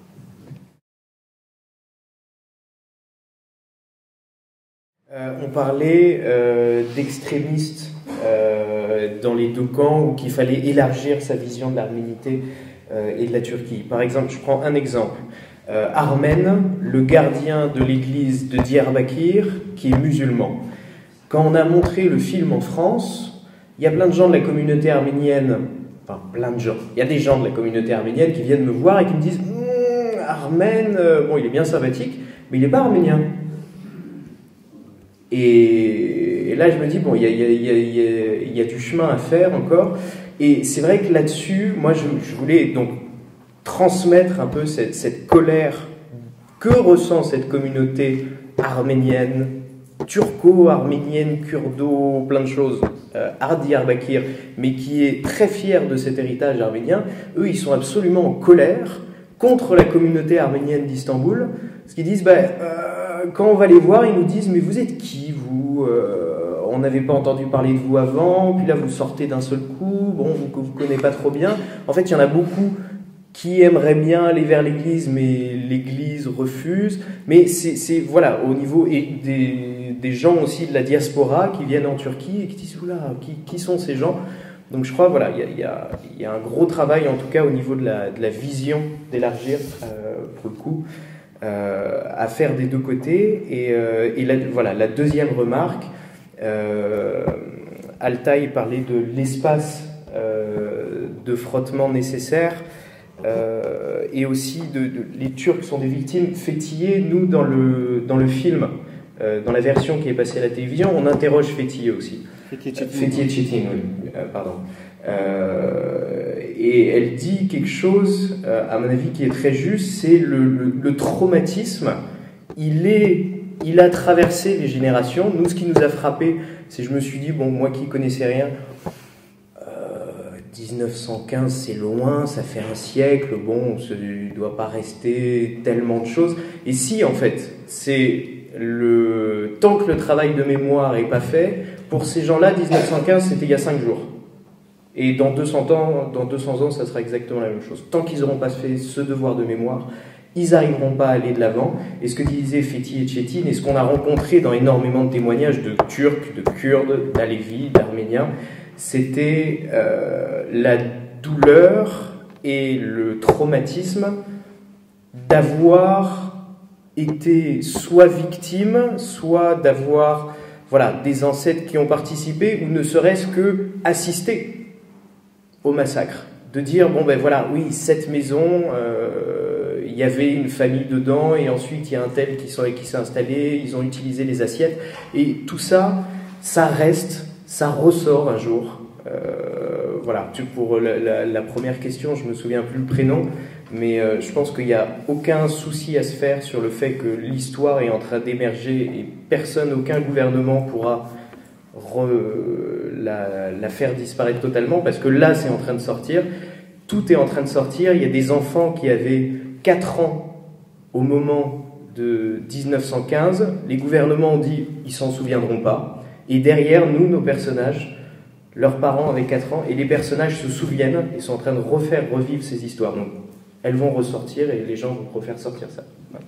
Euh, on parlait euh, d'extrémistes euh, dans les deux camps, ou qu'il fallait élargir sa vision de l'arménité euh, et de la Turquie. Par exemple, je prends un exemple. Euh, Armen, le gardien de l'église de Diyarbakir, qui est musulman. Quand on a montré le film en France, il y a plein de gens de la communauté arménienne, enfin plein de gens, il y a des gens de la communauté arménienne qui viennent me voir et qui me disent mmm, Armen, euh, bon il est bien sympathique, mais il n'est pas arménien. Et, et là, je me dis, bon, il y a, y, a, y, a, y, a, y a du chemin à faire encore. Et c'est vrai que là-dessus, moi, je, je voulais donc transmettre un peu cette, cette colère que ressent cette communauté arménienne, turco-arménienne, kurdo, plein de choses, euh, Ard Diyarbakir, mais qui est très fière de cet héritage arménien. Eux, ils sont absolument en colère contre la communauté arménienne d'Istanbul, parce qu'ils disent, bah, euh, quand on va les voir, ils nous disent, mais vous êtes qui, vous euh, On n'avait pas entendu parler de vous avant, puis là, vous sortez d'un seul coup, bon, que vous ne connaissez pas trop bien. En fait, il y en a beaucoup qui aimeraient bien aller vers l'Église, mais l'Église refuse. Mais c'est, voilà, au niveau et des, des gens aussi de la diaspora qui viennent en Turquie et qui disent, oula, qui, qui sont ces gens? Donc je crois, voilà, il y a, y, a, y a un gros travail, en tout cas au niveau de la, de la vision d'élargir, euh, pour le coup, euh, à faire des deux côtés. Et, euh, et la, voilà, la deuxième remarque, euh, Altaï parlait de l'espace euh, de frottement nécessaire. Euh, et aussi, de, de, les Turcs sont des victimes. Fétillé, nous, dans le, dans le film, euh, dans la version qui est passée à la télévision, on interroge Fétillé aussi. Fétillé Çetin, oui, euh, pardon. Euh, et elle dit quelque chose, euh, à mon avis, qui est très juste, c'est le, le, le traumatisme, il, est, il a traversé les générations. Nous, ce qui nous a frappé, c'est je me suis dit, bon, moi qui connaissais rien, dix-neuf cent quinze, c'est loin, ça fait un siècle, bon, il ne doit pas rester tellement de choses. Et si, en fait, c'est le... tant que le travail de mémoire n'est pas fait, pour ces gens-là, dix-neuf cent quinze, c'était il y a cinq jours. Et dans deux cents ans, dans deux cents ans, ça sera exactement la même chose. Tant qu'ils n'auront pas fait ce devoir de mémoire, ils n'arriveront pas à aller de l'avant. Et ce que disait Fétillé Çetin, et ce qu'on a rencontré dans énormément de témoignages de Turcs, de Kurdes, d'Alévis, d'Arméniens, c'était euh, la douleur et le traumatisme d'avoir été soit victime, soit d'avoir voilà, des ancêtres qui ont participé, ou ne serait-ce que assisté au massacre. De dire, bon ben voilà, oui, cette maison, euh, il y avait une famille dedans, et ensuite il y a un tel qui, sont, qui s'est installé, ils ont utilisé les assiettes, et tout ça, ça reste... ça ressort un jour. Euh, voilà, pour la, la, la première question, je ne me souviens plus le prénom, mais euh, je pense qu'il n'y a aucun souci à se faire sur le fait que l'histoire est en train d'émerger et personne, aucun gouvernement pourra re, la, la faire disparaître totalement, parce que là, c'est en train de sortir. Tout est en train de sortir. Il y a des enfants qui avaient quatre ans au moment de dix-neuf cent quinze. Les gouvernements ont dit ils s'en souviendront pas. Et derrière, nous, nos personnages, leurs parents avaient quatre ans, et les personnages se souviennent et sont en train de refaire revivre ces histoires. Donc, elles vont ressortir et les gens vont refaire sortir ça. Ouais.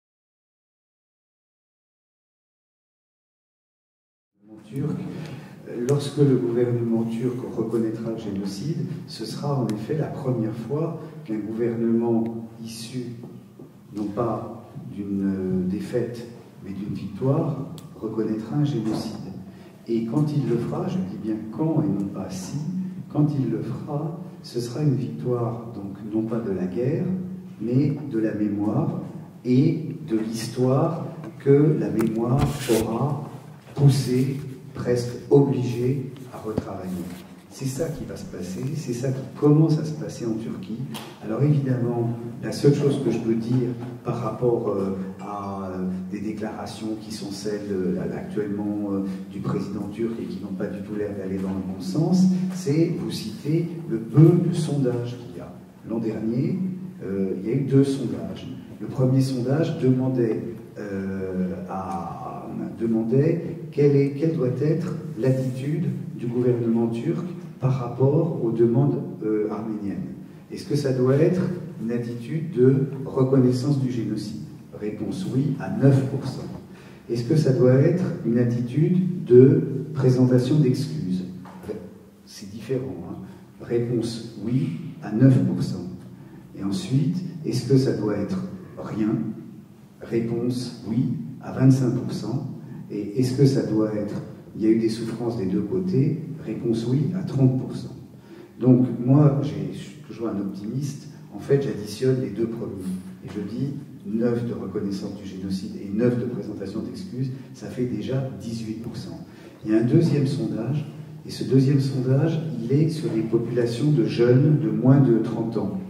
Turc, lorsque le gouvernement turc reconnaîtra le génocide, ce sera en effet la première fois qu'un gouvernement issu, non pas d'une défaite, mais d'une victoire, reconnaîtra un génocide. Et quand il le fera, je dis bien quand et non pas si, quand il le fera, ce sera une victoire, donc non pas de la guerre, mais de la mémoire et de l'histoire que la mémoire aura poussé, presque obligé à retravailler. C'est ça qui va se passer, c'est ça qui commence à se passer en Turquie. Alors évidemment, la seule chose que je peux dire par rapport euh, à euh, des déclarations qui sont celles euh, actuellement euh, du président turc et qui n'ont pas du tout l'air d'aller dans le bon sens, c'est vous citer le peu de sondages qu'il y a. L'an dernier, euh, il y a eu deux sondages. Le premier sondage demandait, euh, à, demandait quelle, est, quelle doit être l'attitude du gouvernement turc par rapport aux demandes euh, arméniennes. Est-ce que ça doit être une attitude de reconnaissance du génocide? Réponse oui, à neuf pour cent. Est-ce que ça doit être une attitude de présentation d'excuses? C'est différent. Hein? Réponse oui, à neuf pour cent. Et ensuite, est-ce que ça doit être rien? Réponse oui, à vingt-cinq pour cent. Et est-ce que ça doit être, il y a eu des souffrances des deux côtés? Réponse oui, à trente pour cent. Donc moi, je suis toujours un optimiste. En fait, j'additionne les deux premiers. Et je dis neuf de reconnaissance du génocide et neuf de présentation d'excuses, ça fait déjà dix-huit pour cent. Il y a un deuxième sondage, et ce deuxième sondage, il est sur les populations de jeunes de moins de trente ans.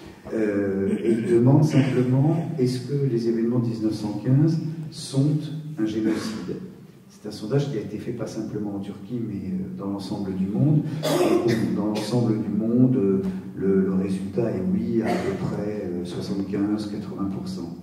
Euh, et il demande simplement, est-ce que les événements de mille neuf cent quinze sont un génocide? C'est un sondage qui a été fait pas simplement en Turquie, mais dans l'ensemble du monde. Et dans l'ensemble du monde, le, le résultat est oui, à peu près soixante-quinze à quatre-vingts pour cent.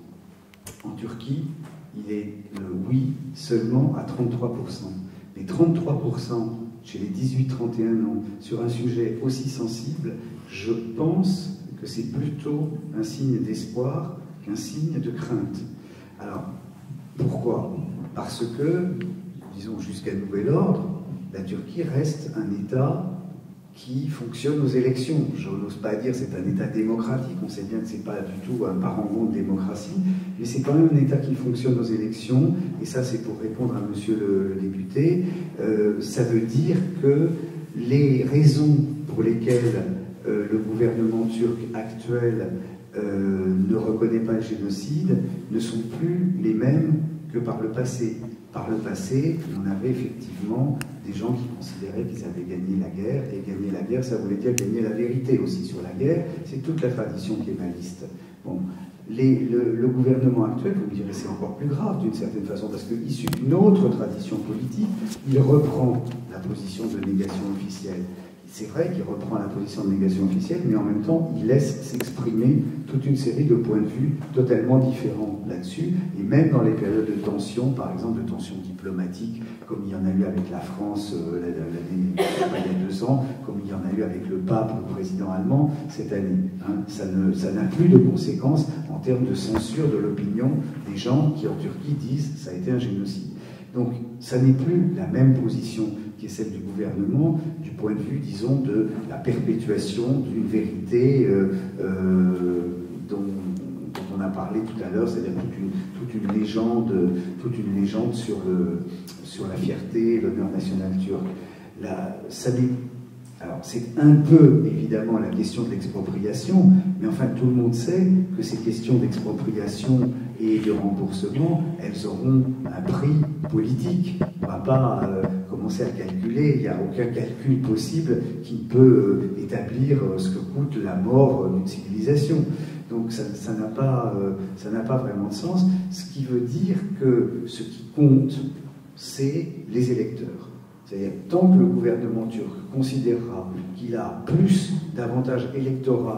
En Turquie, il est le oui seulement à trente-trois pour cent. Mais trente-trois pour cent chez les dix-huit trente et un ans sur un sujet aussi sensible, je pense que c'est plutôt un signe d'espoir qu'un signe de crainte. Alors, pourquoi? Parce que, disons jusqu'à nouvel ordre, la Turquie reste un État qui fonctionne aux élections. Je n'ose pas dire c'est un État démocratique, on sait bien que ce n'est pas du tout un parangon de démocratie, mais c'est quand même un État qui fonctionne aux élections, et ça c'est pour répondre à monsieur le, le député, euh, ça veut dire que les raisons pour lesquelles euh, le gouvernement turc actuel euh, ne reconnaît pas le génocide ne sont plus les mêmes que par le passé. Par le passé, on avait effectivement des gens qui considéraient qu'ils avaient gagné la guerre, et gagner la guerre, ça voulait dire gagner la vérité aussi sur la guerre, c'est toute la tradition kémaliste. Bon, les, le, le gouvernement actuel, vous me direz, c'est encore plus grave d'une certaine façon, parce qu'issu d'une autre tradition politique, il reprend la position de négation officielle. C'est vrai qu'il reprend la position de négation officielle, mais en même temps, il laisse s'exprimer toute une série de points de vue totalement différents là-dessus, et même dans les périodes de tension, par exemple de tension diplomatique, comme il y en a eu avec la France euh, l'année, il y a deux ans, comme il y en a eu avec le pape, le président allemand, cette année. Hein. Ça ne, ça n'a plus de conséquences en termes de censure de l'opinion des gens qui, en Turquie, disent que ça a été un génocide. Donc, ça n'est plus la même position qui est celle du gouvernement, du point de vue, disons, de la perpétuation d'une vérité euh, euh, dont, dont on a parlé tout à l'heure, c'est-à-dire toute une, toute une légende, toute une légende sur, le, sur la fierté et l'honneur national turc. Là, ça n'est Alors, c'est un peu, évidemment, la question de l'expropriation, mais enfin, tout le monde sait que ces questions d'expropriation et de remboursement, elles auront un prix politique. On ne va pas euh, commencer à calculer, il n'y a aucun calcul possible qui peut euh, établir euh, ce que coûte la mort euh, d'une civilisation. Donc, ça, ça n'a pas, euh, ça n'a pas vraiment de sens, ce qui veut dire que ce qui compte, c'est les électeurs. C'est-à-dire, tant que le gouvernement turc considérera qu'il a plus d'avantages électoraux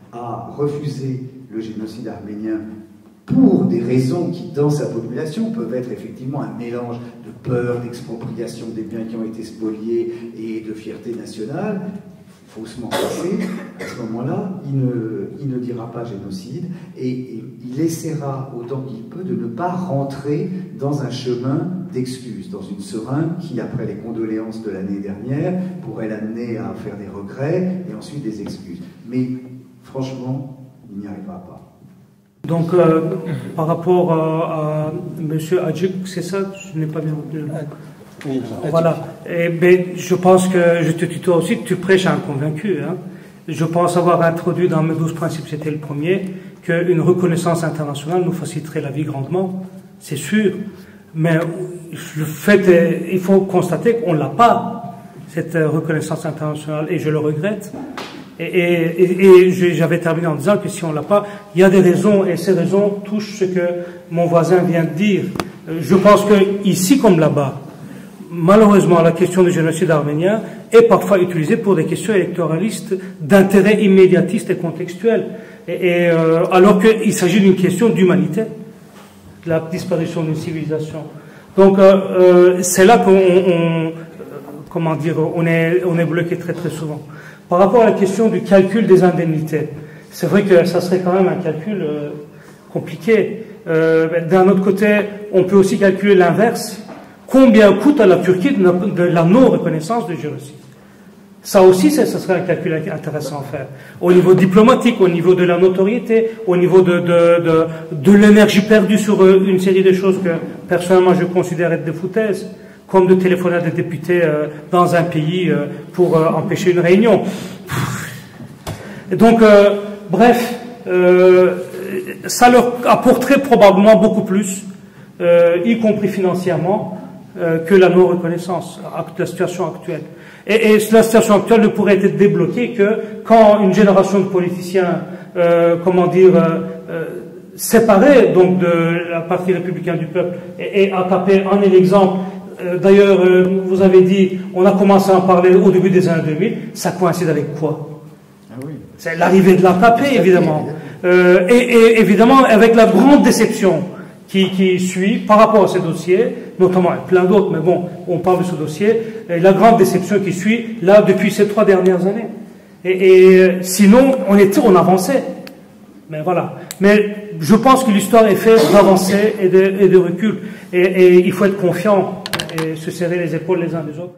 à refuser le génocide arménien pour des raisons qui, dans sa population, peuvent être effectivement un mélange de peur, d'expropriation des biens qui ont été spoliés et de fierté nationale, faussement passé, à ce moment-là, il ne, il ne dira pas génocide et, et il essaiera autant qu'il peut de ne pas rentrer dans un chemin d'excuses, dans une seringue qui, après les condoléances de l'année dernière, pourrait l'amener à faire des regrets et ensuite des excuses. Mais franchement, il n'y arrivera pas. Donc, euh, par rapport à, à M. Hadjik, c'est ça? Je n'ai pas bien retenu. Oui, voilà. Et, ben, je pense que, je te tutoie aussi, que tu prêches à un convaincu. Hein. Je pense avoir introduit dans mes douze principes, c'était le premier, qu'une reconnaissance internationale nous faciliterait la vie grandement, c'est sûr. Mais le fait est, il faut constater qu'on ne l'a pas, cette reconnaissance internationale, et je le regrette. Et, et, et, et j'avais terminé en disant que si on ne l'a pas, il y a des raisons, et ces raisons touchent ce que mon voisin vient de dire. Je pense que ici comme là-bas, malheureusement, la question du génocide arménien est parfois utilisée pour des questions électoralistes d'intérêt immédiatiste et contextuel, et, et, euh, alors qu'il s'agit d'une question d'humanité, la disparition d'une civilisation. Donc, euh, euh, c'est là qu'on, on, comment dire, on est, on est bloqué très très souvent. Par rapport à la question du calcul des indemnités, c'est vrai que ça serait quand même un calcul euh, compliqué. Euh, d'un autre côté, on peut aussi calculer l'inverse. Combien coûte à la Turquie de, de la non-reconnaissance du génocide? Ça aussi, ça, ça serait un calcul intéressant à faire. Au niveau diplomatique, au niveau de la notoriété, au niveau de, de, de, de l'énergie perdue sur une série de choses que, personnellement, je considère être des foutaises, comme de téléphoner à des députés euh, dans un pays euh, pour euh, empêcher une réunion. Et donc, euh, bref, euh, ça leur apporterait probablement beaucoup plus, euh, y compris financièrement, euh, que la non-reconnaissance, la situation actuelle. Et, et la situation actuelle ne pourrait être débloquée que quand une génération de politiciens, euh, comment dire, euh, euh, séparés donc de la partie républicaine du peuple, et, et A K P en est l'exemple. Euh, D'ailleurs, euh, vous avez dit, on a commencé à en parler au début des années deux mille, ça coïncide avec quoi? Ah oui. C'est l'arrivée de l'A K P, évidemment. Euh, et, et évidemment, avec la grande déception qui, qui suit par rapport à ces dossiers, notamment plein d'autres, mais bon, on parle de ce dossier, et la grande déception qui suit, là, depuis ces trois dernières années. Et, et sinon, on, était, on avançait. Mais voilà. Mais je pense que l'histoire est faite d'avancer et de, et de recul. Et, et il faut être confiant et se serrer les épaules les uns des autres.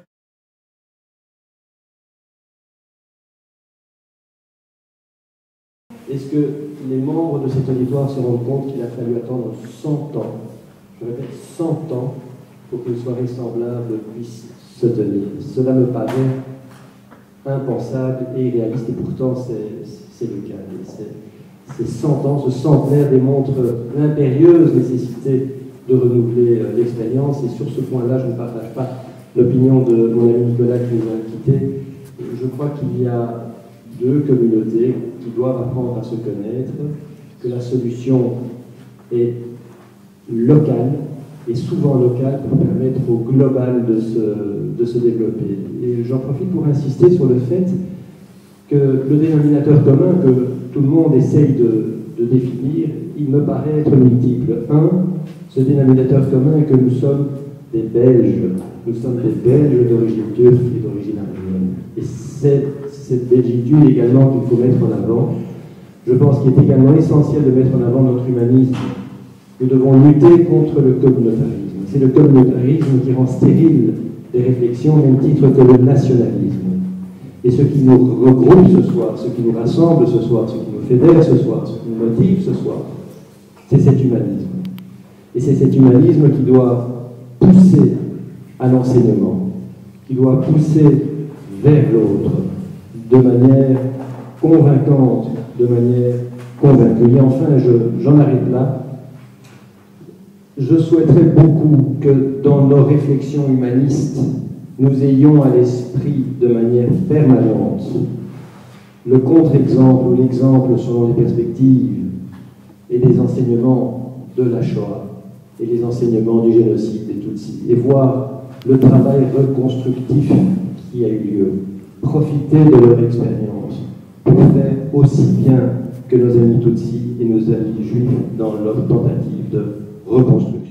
Est-ce que les membres de cet auditoire se rendent compte qu'il a fallu attendre cent ans, je répète cent ans, pour qu'une soirée semblable puisse se tenir? Cela me paraît impensable et irréaliste, et pourtant c'est le cas. Ces cent ans, ce centenaire démontre l'impérieuse nécessité de renouveler euh, l'expérience, et sur ce point-là, je ne partage pas l'opinion de mon ami Nicolas qui nous a quittés. Je crois qu'il y a deux communautés qui doivent apprendre à se connaître, que la solution est locale, et souvent locale, pour permettre au global de se, de se développer. Et j'en profite pour insister sur le fait que le dénominateur commun que tout le monde essaye de, de définir, il me paraît être multiple. Un, ce dénominateur commun est que nous sommes des Belges. Nous sommes des Belges d'origine turque et d'origine arménienne. Et c'est cette belgitude également qu'il faut mettre en avant. Je pense qu'il est également essentiel de mettre en avant notre humanisme. Nous devons lutter contre le communautarisme. C'est le communautarisme qui rend stérile les réflexions au même titre que le nationalisme. Et ce qui nous regroupe ce soir, ce qui nous rassemble ce soir, ce qui nous fédère ce soir, ce qui nous motive ce soir, c'est cet humanisme. Et c'est cet humanisme qui doit pousser à l'enseignement, qui doit pousser vers l'autre de manière convaincante, de manière convaincue. Et enfin, j'en arrête là. Je souhaiterais beaucoup que dans nos réflexions humanistes, nous ayons à l'esprit de manière permanente le contre-exemple ou l'exemple selon les perspectives et les enseignements de la Shoah et les enseignements du génocide des Tutsis, et voir le travail reconstructif qui a eu lieu, profiter de leur expérience pour faire aussi bien que nos amis Tutsis et nos amis juifs dans leur tentative de reconstruction.